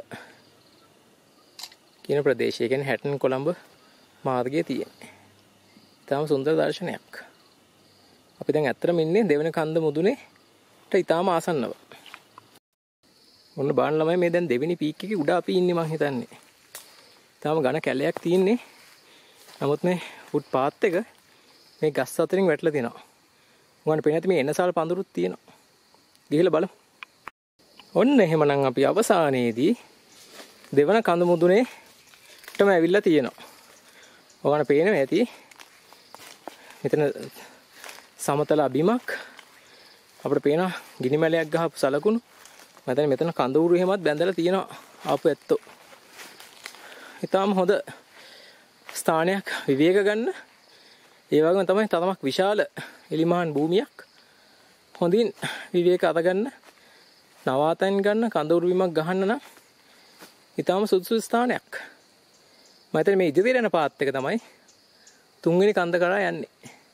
කියන ප්‍රදේශය. ඒ කියන්නේ හැටන් කොළඹ මාර්ගයේ තියෙන්නේ. ඊටාම සුන්දර දර්ශනයක්. අපි දැන් ඇත්තටම ඉන්නේ දෙවෙනි කන්ද මුදුනේට ඊටාම ආසන්නව. ඔන්න බාන ළමයි මේ දැන් දෙවෙනි පීක් එකේ උඩ අපි ඉන්නේ මං හිතන්නේ. ඊටාම ඝන කැලයක් තියෙන්නේ. නමුත් මේ ෆුට් පාත් එක මේ ගස් අතරින් වැටලා තියෙනවා. උගන්න පේන්නේ නැති මේ එනසල් පඳුරුත් තියෙනවා. ගිහලා බලමු. ඔන්න එහෙමනම් අපි අවසානයේදී දෙවන කඳු මුදුනේටම ඇවිල්ලා තියෙනවා. ඔයාලට පේනවා ඇති මෙතන සමතල අබිමක් අපිට පේනවා ගිනි මැලයක් ගහපු සලකුණු. මම මෙතන කඳවුරු එහෙමත් බැඳලා තියෙනවා ආපු ඇත්තෝ. ඊටාම හොඳ ස්ථානයක් විවේක ගන්න. ඒ වගේම තමයි තරමක් විශාල එලිමහන් භූමියක්. හොඳින් විවේක අත ගන්න, නවාතැන් ගන්න, කඳවුරු වීමක් ගහන්න නම් ඊටාම සුදුසු ස්ථානයක්. මම හිතන්නේ මේ ඉදිරියට යන පාත් එක තමයි තුන්වෙනි කන්ද කරා යන්නේ.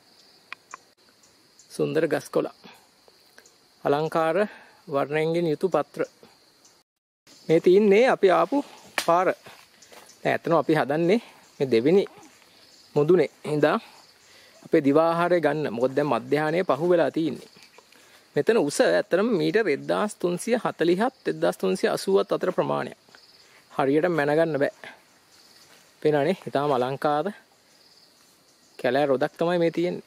සුන්දර ගස්කොළ. අලංකාර වර්ණයෙන් යුතු පත්‍ර. මේ තින්නේ අපි ආපු පාර. දැන් ඇත්තටම අපි හදන්නේ මේ දෙවෙනි මුදුනේ ඉඳන් අපේ දිවා ආහාරය ගන්න. මොකද දැන් මධ්‍යහානයේ පහු වෙලා තියෙන්නේ. මෙතන උස ඇත්තටම මීටර් එක්දාස් තුන්සිය හතළිහත් එක්දාස් තුන්සිය අසූවත් අතර ප්‍රමාණයක්. හරියට මැනගන්න බෑ. පේනවනේ ඊටාම අලංකාර කැලෑ රොදක් තමයි මේ තියෙන්නේ.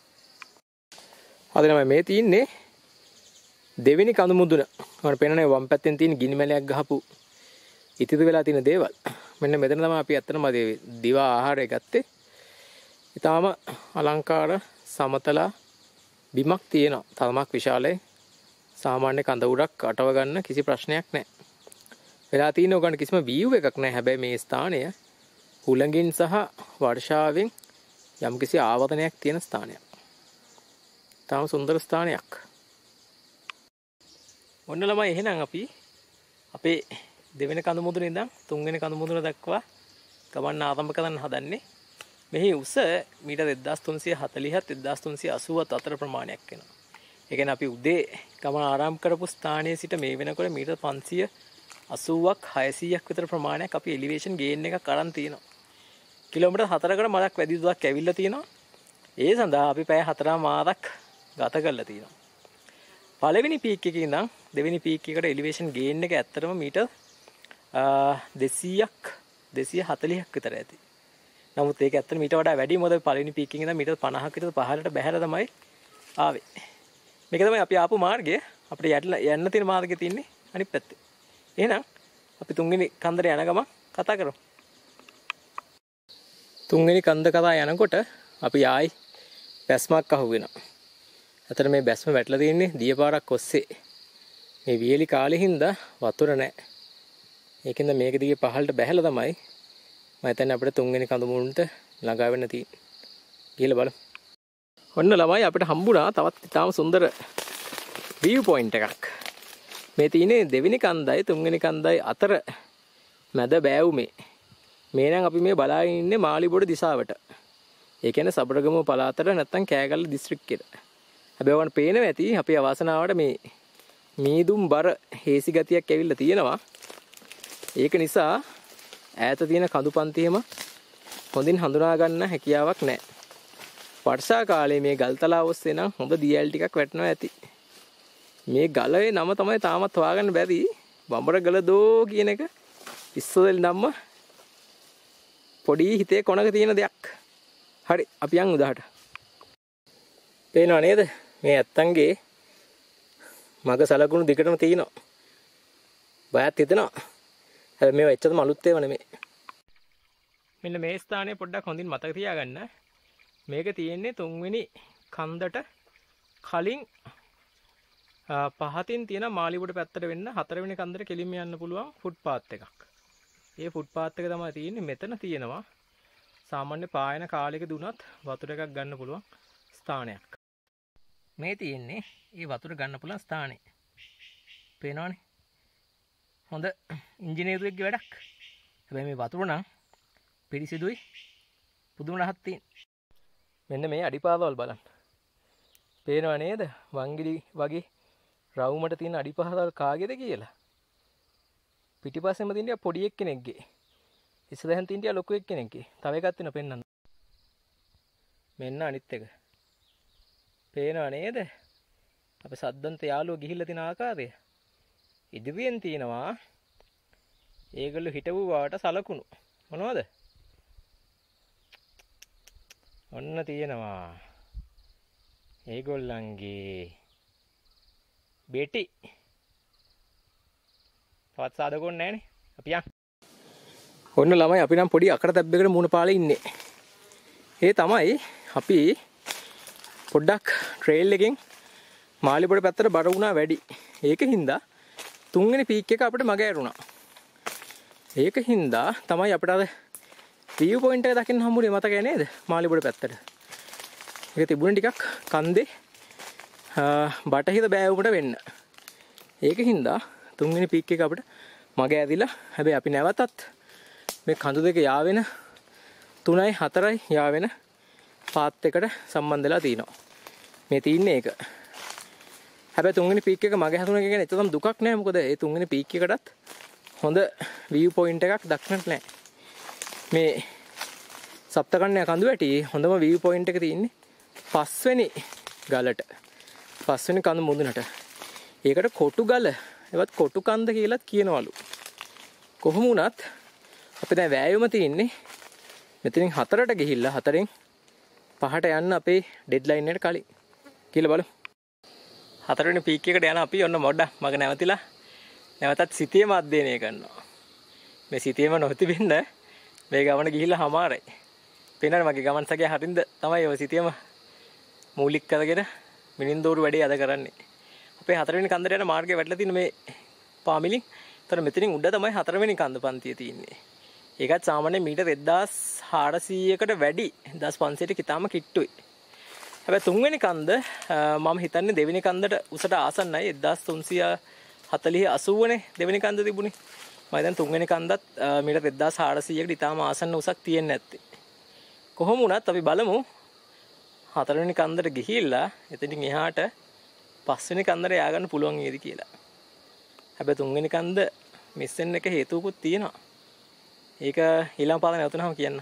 අද තමයි මේ තියෙන්නේ දෙවෙනි කඳු මුදුන. මම පේනනේ වම් පැත්තෙන් තියෙන ගිනි මැලයක් ගහපු ඉතිරි වෙලා තියෙන දේවල්. මෙන්න මෙතන තමයි අපි ඇත්තටම දිවා ආහාරය ගත්තේ. ඊටාම අලංකාර සමතල බිමක් තියෙනවා. තරමක් විශාලයි. සාමාන්‍ය කඳ උඩක් අටව ගන්න කිසි ප්‍රශ්නයක් නැහැ. වෙලා තියෙන උගන්න කිසිම view එකක් නැහැ. හැබැයි මේ ස්ථානය හුළඟින් සහ වර්ෂාවෙන් යම්කිසි ආවර්තනයක් තියෙන ස්ථානයක්. තාම සුන්දර ස්ථානයක්. ඔන්න ළමයි එහෙනම් අපි අපේ දෙවෙනි කඳු මුදුනේ ඉඳන් තුන්වෙනි කඳු මුදුන දක්වා ගමන් ආරම්භ කරන්න හදන්නේ. මෙහි උස මීටර් එක්දාස් තුන්සිය හතළිහත් එක්දාස් තුන්සිය අසූවත් අතර ප්‍රමාණයක් වෙනවා. ඒ කියන්නේ අපි උදේ ගමන ආරම්භ කරපු ස්ථානයේ සිට මේ වෙනකොට මීටර් පන්සිය අසූවක් හයසීයක් විතර ප්‍රමාණයක් අපි එලිවේෂන් ගේන් එකක් අරන් තියෙනවා. කිලෝමීටර් හතරකට මලක් වැඩි දුරක් ඇවිල්ලා තියෙනවා. ඒ සඳහා අපි පැය හතරමාරක් ගත කරලා තියෙනවා. පළවෙනි පීක් එකේ ඉඳන් දෙවෙනි පීක් එකට එලිවේෂන් ගේන් එක ඇත්තටම මීටර් දෙසීයක් දෙසිය හතළිහක් විතර ඇති. නමුත් ඒක ඇත්තට මීට වඩා වැඩි. මොකද පළවෙනි පීක් එකේ ඉඳන් මීටර් පනහක් විතර පහළට බැහැලා තමයි ආවේ. මේක තමයි අපි ආපු මාර්ගය. අපිට යන්න තියෙන මාර්ගය තියෙන්නේ අනිත් පැත්තේ. එහෙනම් අපි තුන්වෙනි කන්දර යන ගමන් කතා කරමු. තුන්වෙනි කන්ද කතා යනකොට අපි ආයි බැස්මක් අහු වෙනවා. අතන මේ බැස්ම වැටලා තියෙන්නේ දියපාරක් ඔස්සේ. මේ වියලි කාලේ හින්දා වතුර නැහැ. ඒකෙන්ද මේක දිගේ පහළට බැහැලා තමයි මම හිතන්නේ අපිට තුන්වෙනි කඳු මුදුනට ළඟා වෙන්න තියෙන්නේ. ගිහලා බලමු. ඔන්න ළමයි අපිට හම්බුණා තවත් ඉතාම සුන්දර view point එකක්. මේ තියෙන්නේ දෙවෙනි කන්දයි තුන්වෙනි කන්දයි අතර මැද බෑවුමේ. මේ නම් අපි මේ බලාගෙන ඉන්නේ මාලිබොඩ දිසාවට. ඒ කියන්නේ සබරගමුව පළාතට නැත්තම් කෑගල්ල දිස්ත්‍රික්කෙට. හැබැයි ඔයගොල්ලන් පේනවා ඇති අපි අවාසනාවට මේ මීදුම් බර හේසි ගතියක් ඇවිල්ලා තියෙනවා. ඒක නිසා ඈත තියෙන කඳු පන්තියම හොඳින් හඳුනා ගන්න හැකියාවක් නැහැ. වර්ෂා කාලේ මේ ගල්තලාව ඔස්සේ නම් හොඳ දියැල් ටිකක් වැටෙනවා ඇති. මේ ගලේ නම තමයි තාමත් හොයාගන්න බැරි. බඹර ගල දෝ කියන එක ඉස්සෙල් නම්ම පොඩි හිතේ කොනක තියෙන දෙයක්. හරි අපි යන් උදාහට. පේනව නේද? මේ ඇත්තන්ගේ මග සලකුණු දිගටම තියෙනවා. බයත් හිතෙනවා. හැබැයි මේවා එච්චරම අලුත් ඒවා නෙමෙයි. මෙන්න මේ ස්ථානයේ පොඩ්ඩක් හොඳින් මතක තියාගන්න. මේක තියෙන්නේ තුන්වෙනි කන්දට කලින් පහතින් තියෙන මාලිගොඩ පැත්තට වෙන්න හතරවෙනි කන්දට කෙලින්ම යන්න පුළුවන් ෆුට්පාත් එකක්. ඒ ෆුට්පාත් එක තමයි තියෙන්නේ. මෙතන තියෙනවා සාමාන්‍ය පායන කාලයක දුනත් වතුර එකක් ගන්න පුළුවන් ස්ථානයක්. මේ තියෙන්නේ ඒ වතුර ගන්න පුළුවන් ස්ථානේ. පේනවනේ. හොඳ ඉංජිනේරුවෙක්ගේ වැඩක්. හැබැයි මේ වතුර නම් පිරිසිදුයි. පුදුම රහක් තියෙන. මෙන්න මේ අඩිපාරවල් බලන්න. පේනව නේද? වංගිලි වගේ රවුමට තියෙන අඩිපාරවල් කාගේද කියලා. පිටිපස්සෙම තියෙන පොඩි එක්කෙනෙක්ගේ. ඉස්සරහින් තියෙන ලොකු එක්කෙනෙක්ගේ. තව එකක් තියෙන පෙන්නන්න. මෙන්න අනිත් එක. පේනව නේද? අපේ සද්දන්ත යාළුවෝ ගිහිල්ලා තියෙන ආකාරය. ඉදිරියෙන් තියෙනවා ඒගොල්ලෝ හිටවු වාට සලකුණු. මොනවද? ඔන්න තියෙනවා ඒගොල්ලන්ගේ බෙටි. තවත් සාදකොන්නේ නැහනේ. අපි යන්. ඔන්න ළමයි අපි නම් පොඩි අකඩ තැබ්බයකට මුණ පාලේ ඉන්නේ. ඒ තමයි අපි පොඩ්ඩක් ට්‍රේල් එකෙන් මාලිගොඩ පැත්තට බර වුණා වැඩි. ඒකින්ද තුන්වෙනි පීක් එක අපිට මග ඇරුණා. ඒකින්ද තමයි අපිට අර view point එක දකින්න හම්බුනේ මතකයි නේද? මාලිගොඩ පැත්තට. ඒක තිබුණේ ටිකක් කන්දේ බටහිර බෑවුමට වෙන්න. ඒකින්ද තුන්වෙනි පීක් එක අපිට මග ඇදිලා. හැබැයි අපි නැවතත් මේ කඳු දෙක යාවෙන තුනයි හතරයි යාවෙන පාත් එකට සම්බන්ධ වෙලා තිනවා. මේ තින්නේ ඒක. හැබැයි තුන්වෙනි පීක් එක මග හැදුණා කියන එක තරම් දුකක් නෑ. මොකද ඒ තුන්වෙනි පීක් එකටත් හොඳ view point එකක් දක්නට නෑ. මේ සප්ත කන්‍යා කඳු වැටියේ හොඳම view point එක තියෙන්නේ පස්වෙනි ගලට. පස්වෙනි කඳු මුදුනට. ඒකට කොටු ගල, ඒවත් කොටු කන්ද කියලාත් කියනවලු. කොහොම වුණත් අපි දැන් වෑයුම තියෙන්නේ මෙතනින් හතරට ගිහිල්ලා හතරෙන් පහට යන්න අපේ ඩෙඩ්ලයින් එකට කලින් කියලා බලමු. හතරවෙනි පීක් එකට යන අපි ඔන්න මොඩ මග නැවතිලා නැවතත් සිතියම අධ්‍යයනය කරනවා. මේ සිතියම නොතිබෙන්න මේ ගමන ගිහිල්ලා හමාරයි. පේනවනේ මගේ ගමන් සගය හරින්ද තමයි ඔය සිතියම මූලික කරගෙන මිනින්දෝරු වැඩේ අද කරන්නේ. අපේ හතරවෙනි කන්දට යන මාර්ගය වැටලා තියෙන මේ පාමිලින්. ඒතර මෙතනින් උඩ තමයි හතරවෙනි කන්ද පන්තිය තියෙන්නේ. ඒකත් සාමාන්‍ය මීටර් එක්දාස් හාරසීයකට වැඩි එක්දාස් පන්සීයට කිතාම කිට්ටුයි. හැබැයි තුන්වෙනි කන්ද මම හිතන්නේ දෙවෙනි කන්දට උසට ආසන්නයි. එක්දාස් තුන්සිය හතළිහ අසූවනේ දෙවෙනි කන්ද තිබුණේ. මම දැන් තුන්වෙනි කන්දත් මීටර් එක්දාස් හාරසීයකට ඉතාම ආසන්න උසක් තියෙන්නේ නැත්තේ. කොහොම වුණත් අපි බලමු හතරවෙනි කන්දට ගිහිල්ලා එතනින් එහාට පස්වෙනි කන්දට ය아가න්න පුළුවන් වේද කියලා. හැබැයි තුන්වෙනි කන්ද මිස් වෙන්න එක හේතුවකුත් තියෙනවා. ඒක ඊළඟ පාර නැවතුනම කියන්න.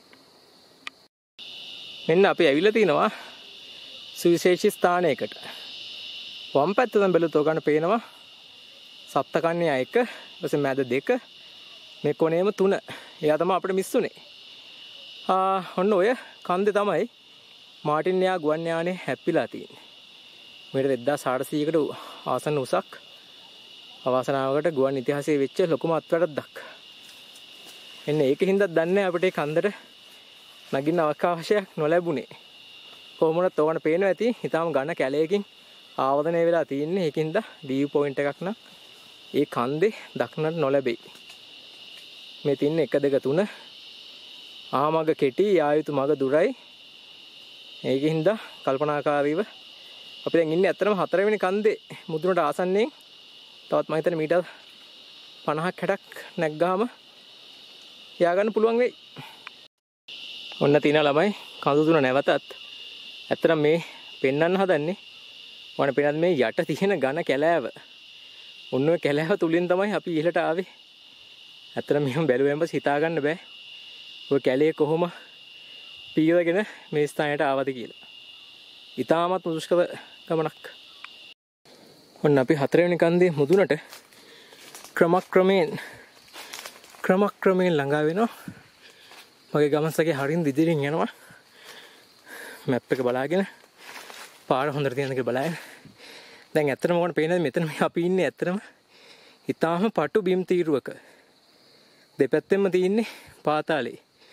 මෙන්න අපි ඇවිල්ලා තිනවා සුවිශේෂී ස්ථානයකට. වම් පැත්තෙන් බැලුවොත් ඔයගොල්ලන්ට පේනවා සප්ත කන්‍යා එක, ඊපස්සේ මැද දෙක, මේ කොනේම තුන. එයා තමයි අපිට මිස් උනේ. ආ ඔන්න ඔය කන්දේ තමයි මාටින්යා ගුවන් යානේ හැප්පිලා තියෙන්නේ. මේකට එක්දාස් හාරසීයකට ආසන්න උසක් අවාසනාවකට ගුවන් ඉතිහාසයේ වෙච්ච ලොකුම අත්වැරද්දක්. එන්න ඒකින්ද දන්නේ අපිට ඒ කන්දට නගින්න අවකාශයක් නොලැබුණේ. කොහොමවත් ඕගොල්ලන්ට පේනවා ඇති. ඊටාම ඝන කැලයකින් ආවර්ධනය වෙලා තියෙන්නේ. ඒකින්ද view point එකක් නම් ඒ කන්දේ දක්නට නොලැබෙයි. මේ තින්නේ එක දෙක තුන. ආමග කෙටි යා යුතු මග දුරයි. ඒකින්ද කල්පනාකාරීව අපි දැන් ඉන්නේ ඇත්තටම හතරවෙනි කන්දේ මුදුනට ආසන්නයෙන්. තවත් මම හිතන්නේ මීටර් පනහක් හැටක් නැග්ගාම ය아가න්න පුළුවන් වෙයි. ඔන්න තියන ළමයි කඳු තුන නැවතත් ඇත්තටම මේ පෙන්වන්න හදන්නේ වණ පෙන්නත් මේ යට තියෙන ඝන කැලෑව. ඔන්න ඔය කැලෑව තුලින් තමයි අපි ඉහළට ආවේ. ඇත්තටම මෙහෙම බැලුවෙන් පස්සේ හිතා ගන්න බෑ. ඔය කැලේ කොහොම පීරගෙන මේ ස්ථානයට ආවද කියලා. ඊටමත් මුදුස්කව ගමනක්. ඔන්න අපි හතරවෙනි කන්දේ මුදුනට ක්‍රමක්‍රමයෙන් ක්‍රමක්‍රමයෙන් ළඟා වෙනවා. මගේ ගමන්සගේ හරින් දිදිරින් යනවා. මැප් එක බලාගෙන පාර හොඳට තියෙනද කියලා බලන්න. දැන් ඇත්තටම මොකක්ද පේනද මෙතන මේ අපි ඉන්නේ ඇත්තටම ඊටාම පටු බිම් තීරුවක. දෙපැත්තෙම තියෙන්නේ පාතාලේ.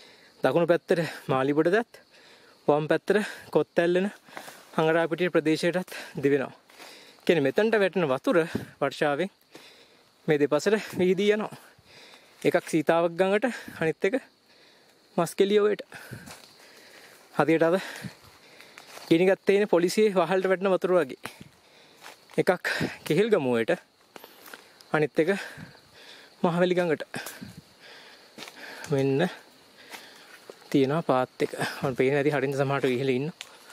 දකුණු පැත්තට මාලිබොඩදත් වම් පැත්තට කොත්තැල්ලෙන හංගරාපිටිය ප්‍රදේශයටත් දිවෙනවා. කියන්නේ මෙතනට වැටෙන වතුර වර්ෂාවෙන් මේ දෙපසට වීදී යනවා. එකක් සීතාවක් ගඟට අනිත් එක මස්කෙලියෝවට. හදියට අද ගිනිගත් තියෙන පොලිසියේ වහලට වැටෙන වතුර වගේ. එකක් කෙහෙල්ගමුවට අනිත් එක මහවැලි ගඟට. මෙන්න තියෙනවා පාත් එක. මම පේන්නේ නැති හරින්න සමහරට ඉහළ ඉන්න.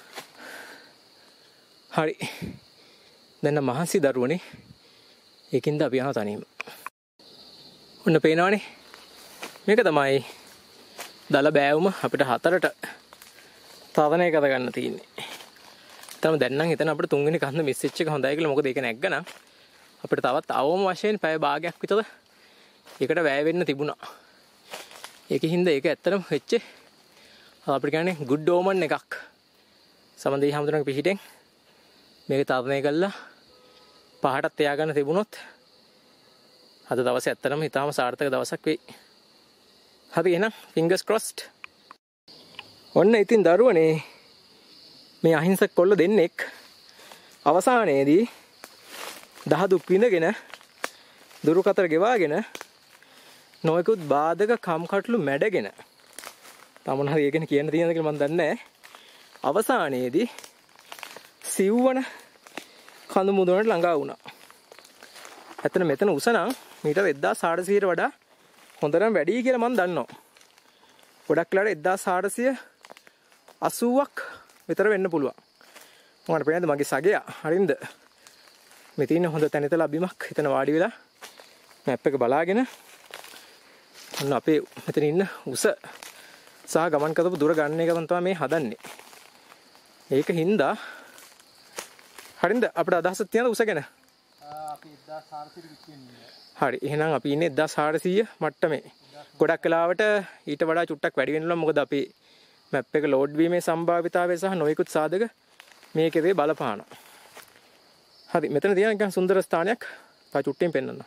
හරි. දැන් නම් මහන්සි දරුවනේ. ඒකින්ද අපි යනවා තනියම. ඔන්න පේනවනේ. මේක තමයි දල බෑවුම අපිට හතරට තවනය කර ගන්න තියෙන්නේ. තම දැන් නම් හිතන අපිට තුන්වෙනි කන්ද මිස් වෙච්ච එක හොඳයි කියලා. මොකද ඒක නැග්ගනම් අපිට තවත් අවම වශයෙන් පැය භාගයක් විතර ඒකට වැය වෙන්න තිබුණා. ඒකින්ද ඒක ඇත්තටම වෙච්ච අපිට කියන්නේ good omen එකක්. සමන්දී හැමදෙනාගේ පිහිටෙන් මේක තරණය කළා පහටත් තියාගන්න තිබුණොත් අද දවසේ ඇත්තටම ඊටාම සාර්ථක දවසක් වෙයි. හරි එහෙනම් fingers crossed. ඔන්න ඉතින් දරුවනේ මේ අහිංසක කොල්ල දෙන්නෙක් අවසානයේදී දහදුක් විඳගෙන දුරු කතර ගෙවාගෙන නොයෙකුත් බාධක කම්කටොළු මැඩගෙන තමන් හරි ඒ ගැන කියන්න තියෙනද කියලා මම දන්නේ නැහැ. අවසානයේදී සිව්වන කඳු මුදුනට ළඟා වුණා. ඇත්තට මෙතන උස නම් මීටර් එක්දාස් ආටසීයට වඩා හොඳටම වැඩි කියලා මම දන්නවා. ගොඩක් වෙලාවට එක්දාස් ආටසීය අසූවක් විතර වෙන්න පුළුවන්. මොකද පේනද මගේ සගය හරින්ද? මේ තියෙන හොඳ තැනිතලා බිමක් හිතන වාඩි වෙලා මැප් එක බලාගෙන ඔන්න අපේ මෙතන ඉන්න උස සහ ගමන් කරපු දුර ගන්න එක තමයි මේ හදන්නේ. ඒක හින්දා හරින්ද අපිට අදහසක් තියෙනද උස ගැන? අපි එක්දාස් හාරසීයට කියන්නේ. හරි එහෙනම් අපි ඉන්නේ එක්දාස් හාරසීය මට්ටමේ. ගොඩක් වෙලාවට ඊට වඩා චුට්ටක් වැඩි වෙනවා. මොකද අපි මැප් එක ලෝඩ් වීමේ සම්භාවිතාවය සහ නොයෙකුත් සාධක මේකේ බලපානවා. හරි මෙතන තියෙන නිකන් සුන්දර ස්ථානයක් තා චුට්ටෙන් පෙන්නන්න.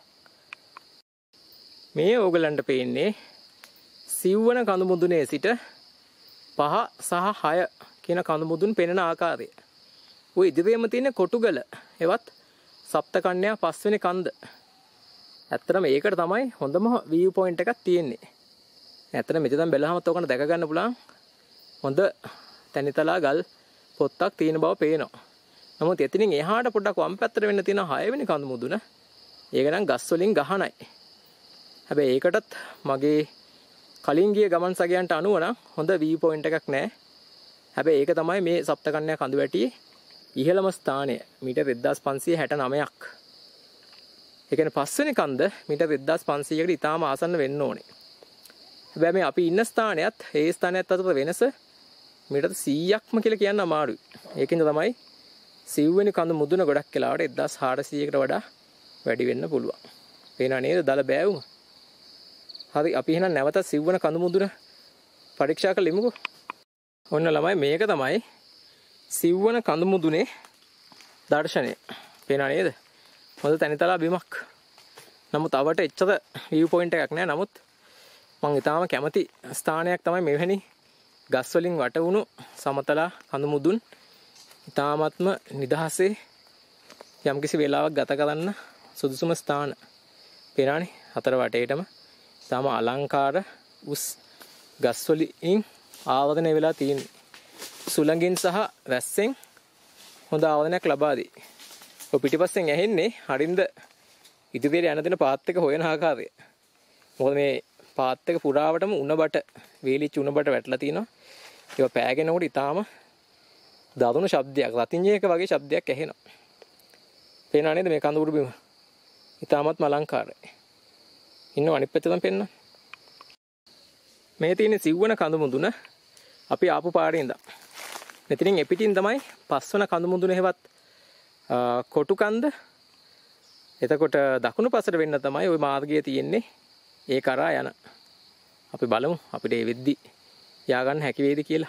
මේ ඕගලන්ට පේන්නේ සිව්වන කඳු මුදුනේ සිට පහ සහ හය කියන කඳු මුදුන් පෙනෙන ආකාරය. ওই ඉදිරියේම තියෙන කොටු ගල එවත් සප්ත කන්‍යා පස්වෙනි කන්ද. ඇත්තටම ඒකට තමයි හොඳම view point එකක් තියෙන්නේ. ඇත්තට මෙතන බැලුවම ඔකට දැක ගන්න පුළුවන් හොඳ තැනිතලා ගල් පොත්තක් තියෙන බව පේනවා. නමුත් එතනින් එහාට පොඩ්ඩක් වම් පැත්තට වෙන්න තියෙන හය වෙනි කඳු මුදුන ඒක නම් ගස් වලින් ගහනයි. හැබැයි ඒකටත් මගේ කලින් ගිය ගමන් සගයන්ට අනුව නම් හොඳ view point එකක් නැහැ. හැබැයි ඒක තමයි මේ සප්ත කන්‍යා කඳු වැටියේ ඉහළම ස්ථානය. මීටර් එක්දාස් පන්සිය හැට නවයක්. ඒ කියන්නේ පස්වෙනි කන්ද මීටර් එක්දාස් පන්සීයකට ඉතාම ආසන්න වෙන්න ඕනේ. හැබැයි මේ අපි ඉන්න ස්ථානයත් ඒ ස්ථානයත් අතර වෙනස මීටර් සීයක්ම කියලා කියන්න අමාරුයි. ඒකින්ද තමයි සිව්වෙනි කඳු මුදුන ගොඩක් වෙලාවට එක්දාස් හාරසීයකට වඩා වැඩි වෙන්න පුළුවන්. පේනව නේද දල බෑවුම? හරි අපි එහෙනම් නැවත සිව්වන කඳු මුදුන පරීක්ෂා කරලෙමුකෝ. ඔන්න ළමයි මේක තමයි සිව්වන කඳු මුදුනේ දර්ශනය. පේනව නේද? හොඳ තැනිතලා බිමක්. නමුත් අවට එච්චර view point එකක් නෑ. නමුත් මම ඊටාම කැමති ස්ථානයක් තමයි මෙවැනි ගස් වලින් වට වුණු සමතලා කඳු මුදුන්. ඊටාමත්ම නිදහසේ යම්කිසි වෙලාවක් ගත කරන්න සුදුසුම ස්ථාන. පේනවනේ හතර වටේටම ඊටාම අලංකාර උස් ගස් වලින් ආවරණය වෙලා තියෙන්නේ. සුළඟින් සහ වැස්සෙන් හොඳ ආවරණයක් ලබා දී. ඔය පිටිපස්සෙන් ඇහෙන්නේ හරින්ද ඉදිරියට යන දෙන පාත් එක හොයන ආකාරය. මොකද මේ පාත් එක පුරාවටම උණබට වේලිච්ච උණබට වැටලා තිනවා. ඒක පෑගෙනකොට ඊටාම දරුණු ශබ්දයක් රතිඤ්ඤයක වගේ ශබ්දයක් ඇහෙනවා. පේනව නේද මේ කඳුරු බිම? ඊටාමත්ම අලංකාරයි. ඉන්න අනිත් පැත්තෙන් පෙන්නන්න. මේ තියෙන සිව්වන කඳු මුදුන අපි ආපු පාරේ ඉඳන්. මෙතනින් එපිටින් තමයි පස්වන කඳු මුදුන හේවත් කොටු කන්ද. එතකොට දකුණු පසට වෙන්න තමයි ওই මාර්ගය තියෙන්නේ. ඒ කරා යන. අපි බලමු අපිට ඒ වෙද්දි යා ගන්න හැකි වේද කියලා.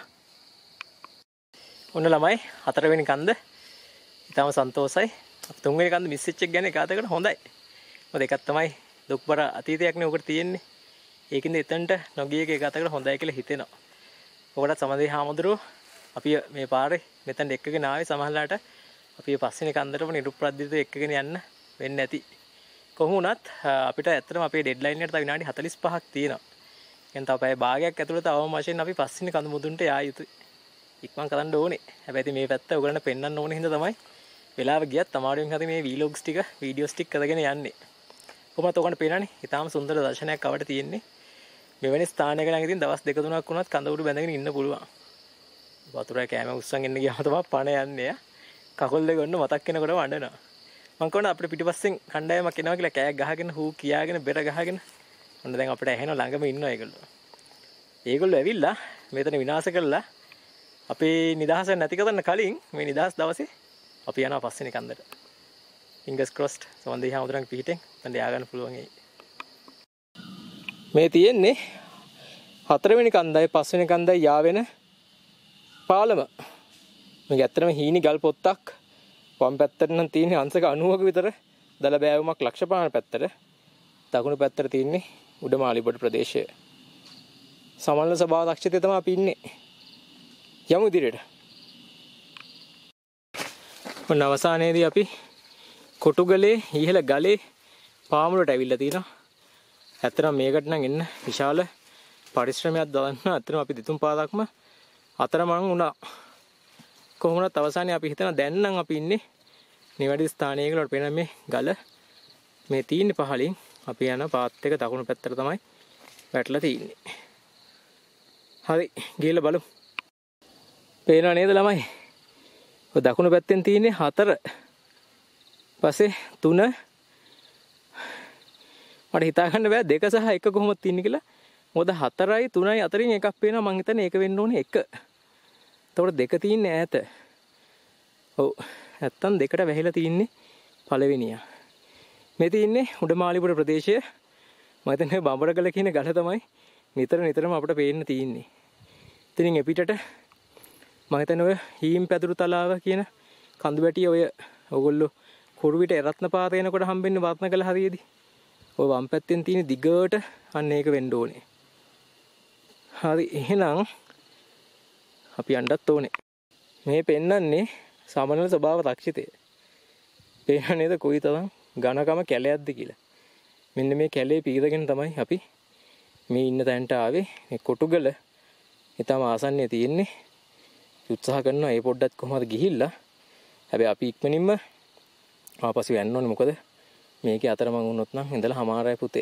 ඔන්න ළමයි හතරවෙනි කන්ද. ඊටම සන්තෝසයි. තුන්වෙනි කන්ද මිස් වෙච්ච එක ගැන එකකට හොඳයි. මොකද එකක් තමයි දුක්බර අතීතයක් නේ උකට තියෙන්නේ. ඒකින්ද එතනට නොගිය එක එකකට හොඳයි කියලා හිතෙනවා. ඔකට සමදේ හාමුදුරුවෝ අපි මේ පාරේ මෙතන එක්කගෙන ආවේ සමහරලාට අපි පස්වෙනි කන්දරම නිරුප්‍රද්දිත එක්කගෙන යන්න වෙන්නේ නැති. කොහොම වුණත් අපිට ඇත්තටම අපේ ඩෙඩ්ලයින් එකට තව විනාඩි හතළිස් පහක් තියෙනවා. එහෙනම් තව පැය භාගයක් ඇතුළත අවම වශයෙන් අපි පස්වෙනි කඳු මුදුන්ට යා යුතුයි. ඉක්මන් කරන්න ඕනේ. හැබැයි මේ පැත්ත ඔයගලන්ට පෙන්වන්න ඕනේ හින්දා තමයි වෙලාව ගියත් අමාරුවෙන් හරි මේ වීලොග්ස් ටික වීඩියෝස් ටික කරගෙන යන්නේ. කොහොමද ඔයගලන්ට පේනනේ? ඊටාම සුන්දර දර්ශනයක් අපිට තියෙන්නේ. මෙවැනි ස්ථානයක ළඟ ඉතින් දවස් දෙක තුනක් වුණත් කඳ උඩු බැඳගෙන ඉන්න පුළුවන්. වතුරේ කෑම උස්සන් එන්න ගියාම තමයි පණ යන්නේ. කකුල් දෙක ඔන්න මතක් වෙනකොට වඬනවා. මං කියනවා අපිට පිටිපස්සෙන් කණ්ඩායමක් එනවා කියලා කෑයක් ගහගෙන හූ කියාගෙන බෙර ගහගෙන ඔන්න දැන් අපිට ඇහෙන ළඟම ඉන්නවා ඒගොල්ලෝ. ඒගොල්ලෝ ඇවිල්ලා මෙතන විනාශ කළා. අපේ නිදහස නැති කරන්න කලින් මේ නිදහස් දවසේ අපි යනවා පස්වෙනි කන්දට. fingers crossed සමන්දේ හැමෝටම පිටින් දැන් යා ගන්න පුළුවන් ඒ. මේ තියෙන්නේ හතරවෙනි කන්දයි පස්වෙනි කන්දයි යා වෙන පාලම. මේක ඇත්තටම හීනි ගල් පොත්තක්. වම් පැත්තට නම් තියෙන්නේ අංශක අනූවක විතර දල බෑවුමක් ලක්ෂපාන පැත්තට. දකුණු පැත්තට තියෙන්නේ උඩමාලිබොඩ ප්‍රදේශය. සමනල සභාව දක්ෂිතේ තමයි අපි ඉන්නේ. යමු ඉදිරියට. මොන අවසානයේදී අපි කොටුගලේ ඉහළ ගලේ පාමුලට ඇවිල්ලා තිනවා. ඇත්තටම මේකට නම් එන්න විශාල පරිශ්‍රමයක් දාන්න ඇත්තටම අපි දෙතුන් පාදක්ම අතරමං වුණා. කොහොමවත් අවසානයේ අපි හිතන දැන් නම් අපි ඉන්නේ නිවැරදි ස්ථානයකට පේන මේ ගල මේ තියෙන්නේ පහලින් අපි යන පාත් එක දකුණු පැත්තට තමයි වැටලා තියෙන්නේ. හරි ගිහලා බලමු. පේනව නේද ළමයි? ඔය දකුණු පැත්තෙන් තියෙන්නේ හතර. පස්සේ තුන මට හිතා ගන්න බෑ දෙක සහ එක කොහොමද තින්නේ කියලා. මොකද හතරයි තුනයි අතරින් එකක් පේනවා මං හිතන්නේ ඒක වෙන්න ඕනේ එක. එතකොට දෙක තියෙන්නේ ඈත. ඔව් නැත්තම් දෙකට වැහිලා තින්නේ පළවෙනියා. මේ තින්නේ උඩමාලිපුර ප්‍රදේශය. මම හිතන්නේ බඹරගල කියන ගල තමයි නිතර නිතරම අපිට පේන්න තියෙන්නේ. ඉතින් එපිටට මම හිතන්නේ ඔය හීම් පැදුරු තලාව කියන කඳු වැටිය ඔය ඔයගොල්ලෝ කුරුවිට එරත්න පාත එනකොට හම්බෙන්නේ වත්නකල හරියේදී. ඔය වම් පැත්තෙන් තියෙන දිගට අන්න ඒක වෙන්න ඕනේ. හරි එහෙනම් අපි යන්නත් ඕනේ. මේ පෙන්වන්නේ සමනල ස්වභාව රක්ෂිතය. පේන නේද කොයිතරම් ඝනකම කැලයක්ද කියලා. මෙන්න මේ කැලේ පීරගෙන තමයි අපි මේ ඉන්න තැනට ආවේ. මේ කොටුගල ඊටම ආසන්නයේ තියෙන්නේ. උත්සාහ කරනවා ඒ පොඩ්ඩක් කොහමද ගිහිල්ලා. හැබැයි අපි ඉක්මනින්ම ආපසු යන්න ඕනේ. මොකද මේකේ අතරමං වුණොත් නම් ඉඳලා හමාරයි පුතේ.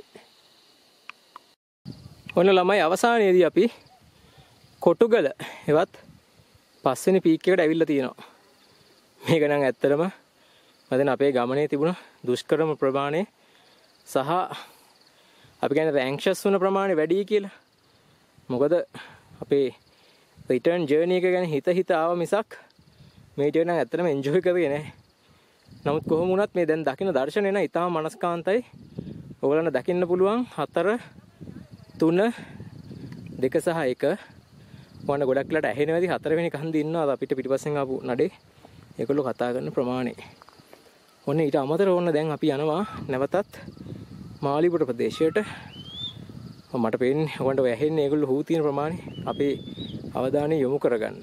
ඔන්න ළමයි අවසානයේදී අපි කොටුගල එවත් පස්වෙනි පීක් එකට ඇවිල්ලා තියෙනවා. මේක නම් ඇත්තටම මම අපේ ගමනේ තිබුණ දුෂ්කරම ප්‍රමාණය සහ අපි කියන්නේ ඇන්ක්ෂස් වුණ ප්‍රමාණය වැඩි කියලා. මොකද අපේ රිටර්න් ජර්නි එක ගැන හිත හිත ආව මිසක් මේ ටික නම් ඇත්තටම එන්ජොයි කරේ නැහැ. නමුත් කොහොම වුණත් මේ දැන් දකින්න දර්ශනය නම් ඉතාම මනස්කාන්තයි. ඔයගලන්ට දකින්න පුළුවන් හතර තුන දෙක සහ එක වන්න ගොඩක් වෙලාට ඇහෙනවදී හතරවෙනි කන්දේ ඉන්නවා අපිට පිටිපස්සෙන් ආපු නඩේ. ඒගොල්ලෝ කතා කරන ප්‍රමාණය. ඔන්න ඊට අමතරව ඔන්න දැන් අපි යනවා නැවතත් මාලිපුර ප්‍රදේශයට. මට පේන්නේ ඔයගොල්ලන්ට ඔය ඇහෙන්නේ ඒගොල්ලෝ හූ තියෙන ප්‍රමාණය අපේ අවධානය යොමු කරගන්න.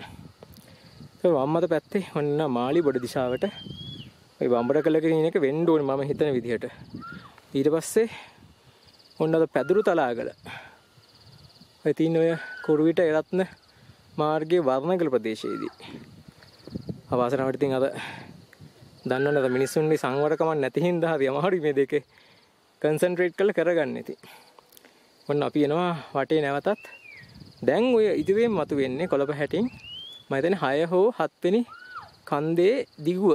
ඒ වම්මත පැත්තේ ඔන්න මාලිබොඩ දිශාවට ඔය බම්බරකල කියන එක වෙන්න ඕනේ මම හිතන විදිහට. ඊට පස්සේ ඔන්න අද පැදුරු තලාගල. ඔය තියෙන ඔය කුරුවිට එරත්න මාර්ගයේ වර්ණගල ප්‍රදේශයේදී. අවාසනාවට ඉතින් අද දන්නවනේ අද මිනිස්සුන්ගේ සංවරකමක් නැති හින්දා හරි අමාරුයි මේ දෙකේ කන්සන්ට්‍රේට් කරලා කරගන්න ඉතින්. ඔන්න අපි එනවා වටේ නැවතත්. දැන් ඔය ඉදිරියෙන් මතුවෙන්නේ කොළඹ හැටින් මම හිතන්නේ හය හෝ හත් වෙනි කන්දේ දිගුව.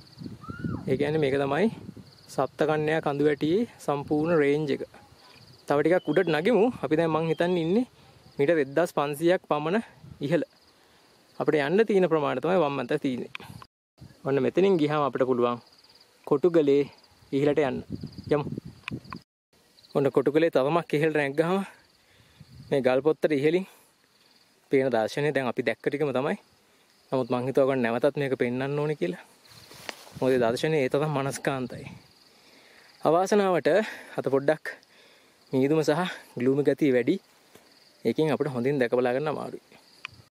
ඒ කියන්නේ මේක තමයි සප්ත කන්‍යා කඳු වැටියේ සම්පූර්ණ රේන්ජ් එක. තව ටිකක් උඩට නගිමු. අපි දැන් මං හිතන්නේ ඉන්නේ මීටර් එක්දාස් පන්සීයක් පමණ ඉහළ. අපිට යන්න තියෙන ප්‍රමාණය තමයි වම් අත තියෙන්නේ. ඔන්න මෙතනින් ගියාම අපිට පුළුවන් කොටුගලේ ඉහළට යන්න. යමු. ඔන්න කොටුගලේ තවමක් ඉහළට නැග්ගාම මේ ගල් පොත්තට ඉහළින් පේන දර්ශනය දැන් අපි දැක්ක ටිකම තමයි. නමුත් මං හිතුවා ගන්න නැවතත් මේක පෙන්වන්න ඕනේ කියලා. මොකද දර්ශනය ඒ තරම් මනස්කාන්තයි. අවාසනාවට අත පොඩ්ඩක් මීදුම සහ ග්ලූමි ගතිය වැඩි. ඒකෙන් අපිට හොඳින් දැක බලා ගන්න අමාරුයි.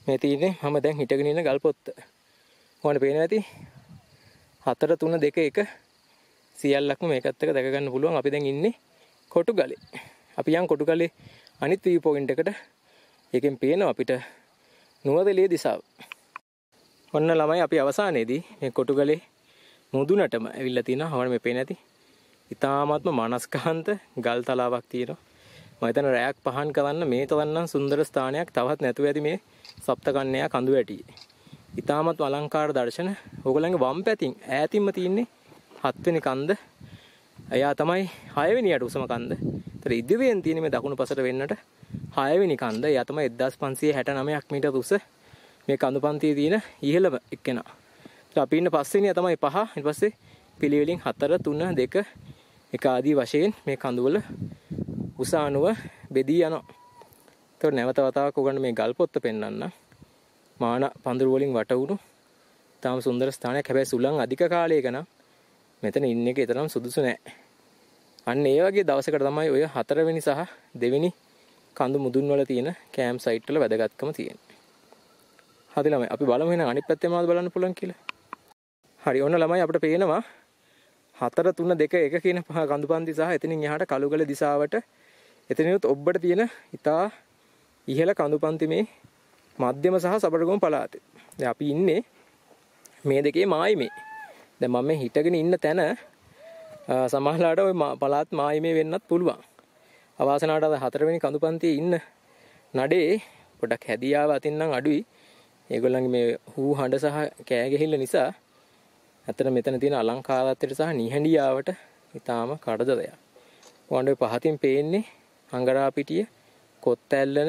මේ තියෙන්නේ මම දැන් හිටගෙන ඉන්න ගල් පොත්ත. ඔයාලට පේනවා ඇති හතර තුන දෙක එක සියල්ලක්ම මේකත් එක්ක දැක ගන්න පුළුවන්. අපි දැන් ඉන්නේ කොටු ගලේ. අපි යන් කොටු ගලේ අනිත් view point එකට. ඒකෙන් පේනවා අපිට නුවරඑළිය දිසාව. ඔන්න ළමයි අපි අවසානයේදී මේ කොටු ගලේ මුදුනටම ඇවිල්ලා තිනවා. ඔයාලට මේ පේන ඇති. ඉතාමත්ම මනස්කාන්ත ගල් තලාවක් තියෙනවා. මම හිතන රැයක් පහන් කරන්න මේ තරම්නම් සුන්දර ස්ථානයක් තවත් නැතුව ඇති මේ සප්ත කන්‍යා කඳු වැටියේ. ඉතාමත් අලංකාර දර්ශන. ඕගොල්ලන්ගේ වම් පැතින් ඈතින්ම තියෙන්නේ හත්වෙනි කන්ද. එයා තමයි හයවෙනියට උසම කන්ද. ඒතර ඉදිරියෙන් තියෙන මේ දකුණු පසට වෙන්නට හයවෙනි කන්ද. එයා තමයි එක්දාස් පන්සිය හැටනවයක් මීටර උස මේ කඳු පන්තියේ තියෙන ඉහළම එක්කෙනා. ඒත් අපි ඉන්න පස්වෙනියා තමයි පහ. ඊට පස්සේ පිළිවෙලින් හතර තුන දෙක එක ආදී වශයෙන් මේ කඳුවල උස අණුව බෙදී යනවා. ඒතකොට නැවත වතාවක් ඔයගොල්ලන් මේ ගල් පොත්ත පෙන්වන්න. මාන පඳුරු වලින් වට වුණු තාම සුන්දර ස්ථානයක්. හැබැයි සුළං අධික කාලයක නම් මෙතන ඉන්න එක තරම් සුදුසු නෑ. අන්න ඒ වගේ දවසකට තමයි ඔය හතරවෙනි සහ දෙවෙනි කඳු මුදුන් වල තියෙන කැම්ප් සයිට් වල වැදගත්කම තියෙන්නේ. හරි ළමයි අපි බලමු එහෙනම් අනිත් පැත්තේ මොනවද බලන්න පුළුවන් කියලා. හරි ඔන්න ළමයි අපිට පේනවා හතර තුන දෙක එක කියන කඳු පන්ති සහ එතනින් එහාට කළුගල දිසාවට එතනිනුත් ඔබ්බට තියෙන ඉතා ඉහළ කඳු පන්ති මේ මධ්‍යම සහ සබරගම පළාතේ. දැන් අපි ඉන්නේ මේ දෙකේ මායිමේ. දැන් මම මේ හිටගෙන ඉන්න තැන සමහරලාට ওই පළාත් මායිමේ වෙන්නත් පුළුවන්. අවාසනාවට අද හතරවෙනි කඳු පන්තියේ ඉන්න නඩේ පොඩක් හැදියාව අතින් නම් අඩුයි. ඒගොල්ලන්ගේ මේ හූ හඬ සහ කෑ ගැහිල්ල නිසා අතන මෙතන තියෙන අලංකාරත්වයට සහ නිහඬියාවට ඊටාම කඩදරයක්. වොන්ඩේ පහතින් පේන්නේ හංගරාපිටිය, කොත්තැල්ලන,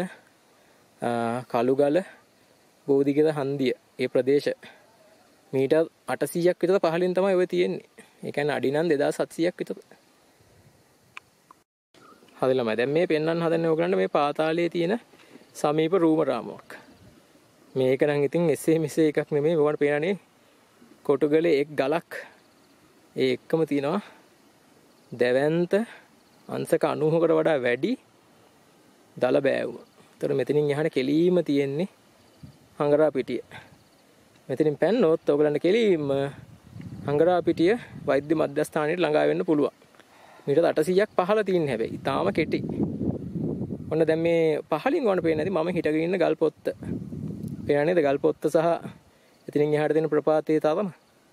කළුගල, බෝධිගල හන්දිය. මේ ප්‍රදේශ මීටර් අටසීයක් විතර පහළින් තමයි ඔය තියෙන්නේ. ඒ කියන්නේ අඩි නම් දෙදාස් හත්සීයක් විතර. හරි ළමයි දැන් මේ පෙන්වන්න හදන්නේ ඔයගලන්ට මේ පාතාලයේ තියෙන සමීප රූම රාමුවක්. මේක නම් ඉතින් එසේ මෙසේ එකක් නෙමෙයි. ඔයගොල්ලන්ට පේනනේ කොටුගලේ එක් ගලක් ඒ එක්කම තියෙනවා දැවැන්ත අංශක අනූහකට වඩා වැඩි දල බෑවුම. ඒතර මෙතනින් එහාට කෙලීම තියෙන්නේ හංගරාපිටිය. මෙතනින් පැන්නොත් ඔයගලන්ට කෙලීම හංගරාපිටිය වෛද්‍ය මධ්‍යස්ථානයට ළඟා වෙන්න පුළුවන්. මීටර් අටසීයක් පහළ තියෙන හැබැයි ඊටාම කෙටි. ඔන්න දැන් මේ පහලින් වුණ පේන්නේ නැති මම හිටගෙන ඉන්න ගල් පොත්ත. පේන්නේ නේද ගල් පොත්ත සහ එතනින් එහාට තියෙන ප්‍රපාතයේ තවම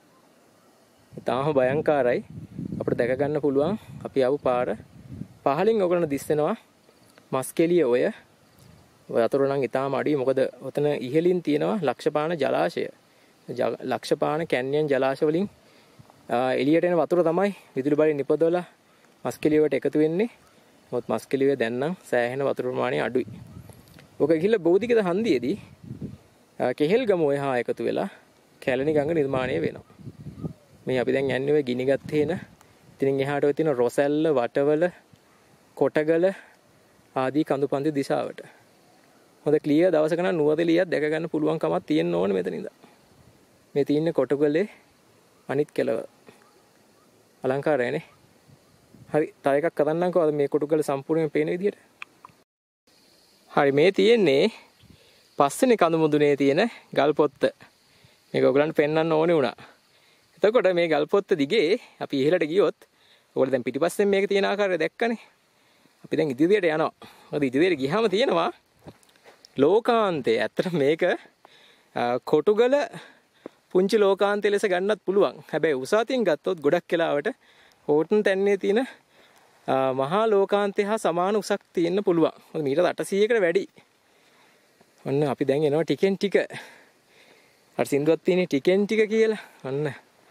ඊටාම භයංකාරයි. අපිට දැක ගන්න පුළුවන් අපි ආපු පාර පහලින් ඔයගලන්ට දිස් වෙනවා මස්කෙලිය ඔය. වතුර නම් ඊටාම අඩුයි. මොකද ඔතන ඉහළින් තියෙනවා ලක්ෂපාන ජලාශය. ලක්ෂපාන කැන්යන් ජලාශ වලින් එළියට එන වතුර තමයි විදුලි බලයෙන් නිපදවලා මස්කෙලියට එකතු වෙන්නේ. මොකද මස්කෙලියේ දැන් නම් සෑහෙන වතුර ප්‍රමාණය අඩුයි. ඔක ගිහිල්ලා බෝධිගල හන්දියේදී කෙහෙල්ගම ඔය හා එකතු වෙලා කැලණි ගඟ නිර්මාණය වෙනවා. මේ අපි දැන් යන්නේ ඔය ගිනිගත් හේන. ඉතින් එහාට ඔය තියෙන රොසැල්ල, වටවල, කොටගල ආදී කඳුපන්ති දිශාවට. හොඳ ක්ලියර් දවසක නම් නුවරඑළියක් දැක ගන්න පුළුවන් කමක් තියෙන්න ඕනේ මෙතන ඉඳන්. මේ තියෙන්නේ කොටගලේ අනිත් කෙළවර. අලංකාරයනේ. හරි තව එකක් කරන්නම්කෝ මේ කොටගල සම්පූර්ණයෙන් පේන විදියට. හරි මේ තියෙන්නේ පස්වෙනි කඳු මුදුනේ තියෙන ගල් පොත්ත. මේක ඔයගලන්ට පෙන්වන්න ඕනේ වුණා. එතකොට මේ ගල් පොත්ත දිගේ අපි ඉහළට ගියොත් ඔයගොල්ලෝ දැන් පිටිපස්සෙන් මේක තියෙන ආකාරය දැක්කනේ. අපි දැන් ඉදිරියට යනවා. මොකද ඉදිරියට ගියාම තියෙනවා ලෝකාන්තය. ඇත්තට මේක කොටුගල පුංචි ලෝකාන්තය ලෙස ගන්නත් පුළුවන්. හැබැයි උසාතින් ගත්තොත් ගොඩක් වෙලාවට හෝටන් තැන්නේ තියෙන මහා ලෝකාන්තය හා සමාන උසක් තියෙන්න පුළුවන්. මොකද මීටර් අටසීයකට වැඩි. ඔන්න අපි දැන් එනවා ටිකෙන් ටික. අර සින්දුවක් තියෙන්නේ ටිකෙන් ටික කියලා. ඔන්න.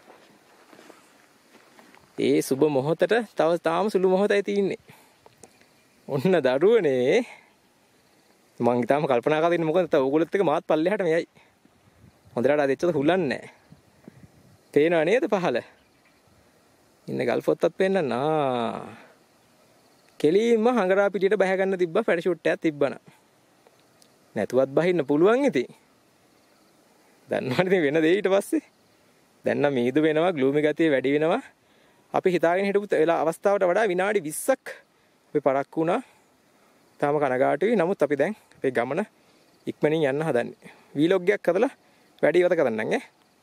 ඒ සුබ මොහොතට තව තාම සුළු මොහොතයි තියෙන්නේ. ඔන්න දරුවනේ. මං තාම කල්පනා කරලා ඉන්නේ මොකද තව ඕගොල්ලොත් එක මාත් පල්ලෙහාට මෙයයි. හොඳට අදෙච්චද හුලන්නේ නැහැ. පේනව නේද පහල? ඉන්න ගල් පොත්තත් පෙන්නන්න. ආ. කෙලින්ම හංගරාපිටියට බහ ගන්න තිබ්බා පැරෂූට් එකක් තිබ්බනම්. නැතුවත් බහින්න පුළුවන් ඉතින්. දන්නවනේ වෙන දේ ඊට පස්සේ. දැන් නම් මීදු වෙනවා ග්ලූමි ගතිය වැඩි වෙනවා. අපි හිතාගෙන හිටපු වෙලා අවස්ථාවට වඩා විනාඩි විස්සක් අපි පරක්කු වුණා. තාම කනගාටුයි. නමුත් අපි දැන් අපේ ගමන ඉක්මනින් යන්න හදන්නේ. වීලොග් එකක් හදලා වැඩි ඉවත කරන්නම් ඈ.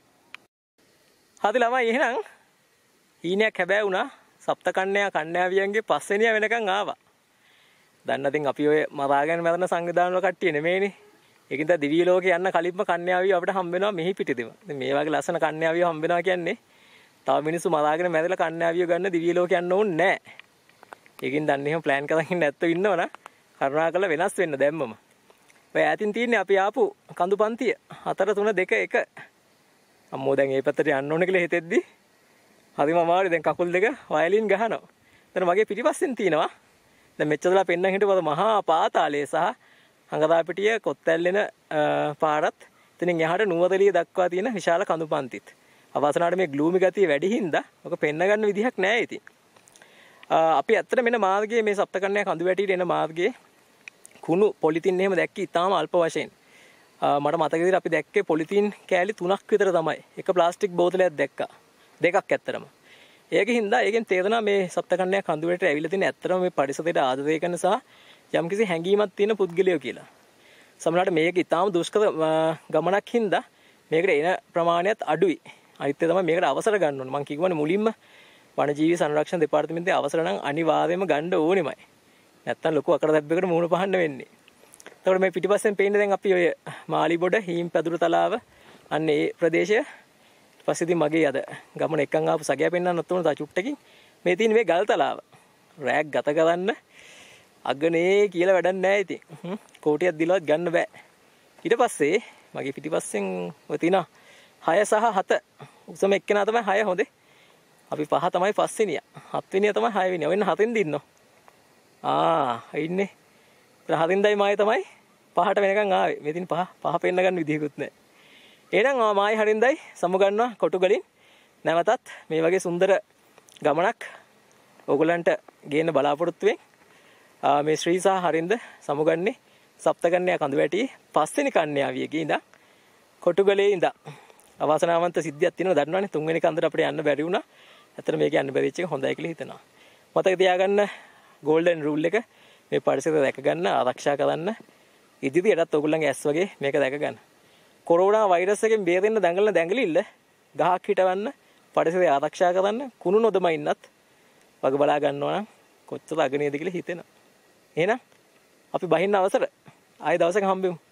හරි ළමයි එහෙනම් ඊනයක් හැබෑ වුණා. සප්ත කන්‍යා කන්‍යාවියන්ගේ පස්වෙනිය වෙනකන් ආවා. දැන් නැතිනම් අපි ඔය මරාගෙන මරන සංවිධාන වල කට්ටිය නෙමෙයිනේ. ඒකින්ද දිවි ලෝකේ යන්න කලින්ම කන්‍යාවිය අපිට හම්බ වෙනවා මෙහි පිටිදෙම. ඉතින් මේ වගේ ලස්සන කන්‍යාවිය හම්බ වෙනවා කියන්නේ තව මිනිස්සු මරාගෙන මැරලා කන්‍යාවිය ගන්න දිවි ලෝකේ යන්න ඕනේ නැහැ. ඒකින් දැන් එහෙම ප්ලෑන් කරගෙන ඉන්න නැත්තෝ ඉන්නවනම් කරුණාකරලා වෙනස් වෙන්න දැම්මම. ඔය ඈතින් තියෙන්නේ අපි ආපු කඳු පන්තිය හතර තුන දෙක එක. අම්මෝ දැන් මේ පැත්තට යන්න ඕනේ කියලා හිතෙද්දි හරිම අමාරුයි. දැන් කකුල් දෙක වයලින් ගහනවා. එතන මගේ පිටිපස්සෙන් තියෙනවා. දැන් මෙච්චරලා පෙන්නන් හිටපුවා මහා පාතාලය සහ හංගදාපිටිය කොත්තැල්ලෙන පාරත් එතනින් එහාට නුවරඑළිය දක්වා තියෙන විශාල කඳු පන්තිත්. අවසනාවට මේ ග්ලූමි ගතිය වැඩි හින්දා ඔක පෙන්න ගන්න විදිහක් නැහැ ඉතින්. අපි ඇත්තට මෙන්න මාර්ගයේ මේ සප්තකන්‍යා කඳු වැටියට එන මාර්ගයේ කුණු පොලිතින් එහෙම දැක්කේ ඉතාම අල්ප වශයෙන්. මට මතක විදිහට අපි දැක්කේ පොලිතින් කෑලි තුනක් විතර තමයි. එක ප්ලාස්ටික් බෝතලයක් දැක්කා. දෙකක් ඇත්තටම. ඒකෙන් හින්දා ඒකෙන් තේරෙනවා මේ සප්තකන්‍යා කඳු වැටියට ඇවිල්ලා තියෙන ඇත්තටම මේ පරිසරයට ආදරය කරන සහ යම්කිසි හැඟීමක් තියෙන පුද්ගලයෝ කියලා. සමහරවිට මේක ඉතාම දුෂ්කර ගමනක් හින්දා මේකට එන ප්‍රමාණයත් අඩුයි. අනිත් එක තමයි මේකට අවසර ගන්න ඕනේ. මම කිව්වනේ මුලින්ම වනජීවි සංරක්ෂණ දෙපාර්තමේන්තුවේ අවසර නම් අනිවාර්යයෙන්ම ගන්න ඕනෙමයි. නැත්තම් ලොකු අකරදැබ්බයකට මුහුණ පහන්න වෙන්නේ. එතකොට මේ පිටිපස්සෙන් පේන්නේ දැන් අපි ඔය මාලිබොඩ හීම් පැදුරු තලාව අන්න ඒ ප්‍රදේශය. ඊට පස්සේ ඉතින් මගේ අද ගමන එක්කන් ආපු සගයා පෙන්වන්නත් උන තා චුට්ටකින් මේ තියෙන මේ ගල් තලාව. රෑක් ගත කරන්න අගනේ කියලා වැඩක් නැහැ ඉතින්. කෝටියක් දිලවත් ගන්න බෑ. ඊට පස්සේ මගේ පිටිපස්සෙන් ඔය තියෙන හය සහ හත උසම එක්කෙනා තමයි හය හොඳේ. අපි පහ තමයි පස්වෙනියා. හත්වෙනියා තමයි හයවෙනියා. ඔන්න හතෙන් දින්නෝ. ආ ඉන්නේ. හතින්දයි මායි තමයි පහට වෙනකන් ආවේ. මේ තින් පහ පහ පෙන්න ගන්න විදිහකුත් නැහැ. එහෙනම් මායි හරින්දයි සමුගන්නවා කොටු ගලින්. නැවතත් මේ වගේ සුන්දර ගමනක් ඕගලන්ට ගේන්න බලාපොරොත්තු වෙමින් මේ ශ්‍රී සහ හරින්ද සමුගන්නේ සප්තකන්‍යා කඳු වැටියේ පස්වෙනි කන්‍යාවියගේ ඉඳන් කොටු ගලේ ඉඳන් අවාසනාවන්ත සිද්ධියක් තියෙනවා දන්නවනේ. තුන්වෙනි කන්දට අපිට යන්න බැරි වුණා. ඇත්තට මේක යන්න බැරිච්ච එක හොඳයි කියලා හිතනවා. මතක තියාගන්න ගෝල්ඩන් රූල් එක මේ පරිසරය දැක ගන්න ආරක්ෂා කරන්න ඉදිරියටත් ඔයගොල්ලන්ගේ ඇස් වගේ මේක දැක ගන්න. කොරෝනා වෛරස් එකෙන් බේරෙන්න දඟලන දැඟලිල්ල ගහක් හිටවන්න පරිසරය ආරක්ෂා කරන්න කුණු නොදම ඉන්නත් වග බලා ගන්නවා නම් කොච්චර අගනේද කියලා හිතෙනවා. එහෙනම් අපි බහින්න අවසර ආයෙ දවසක හම්බෙමු.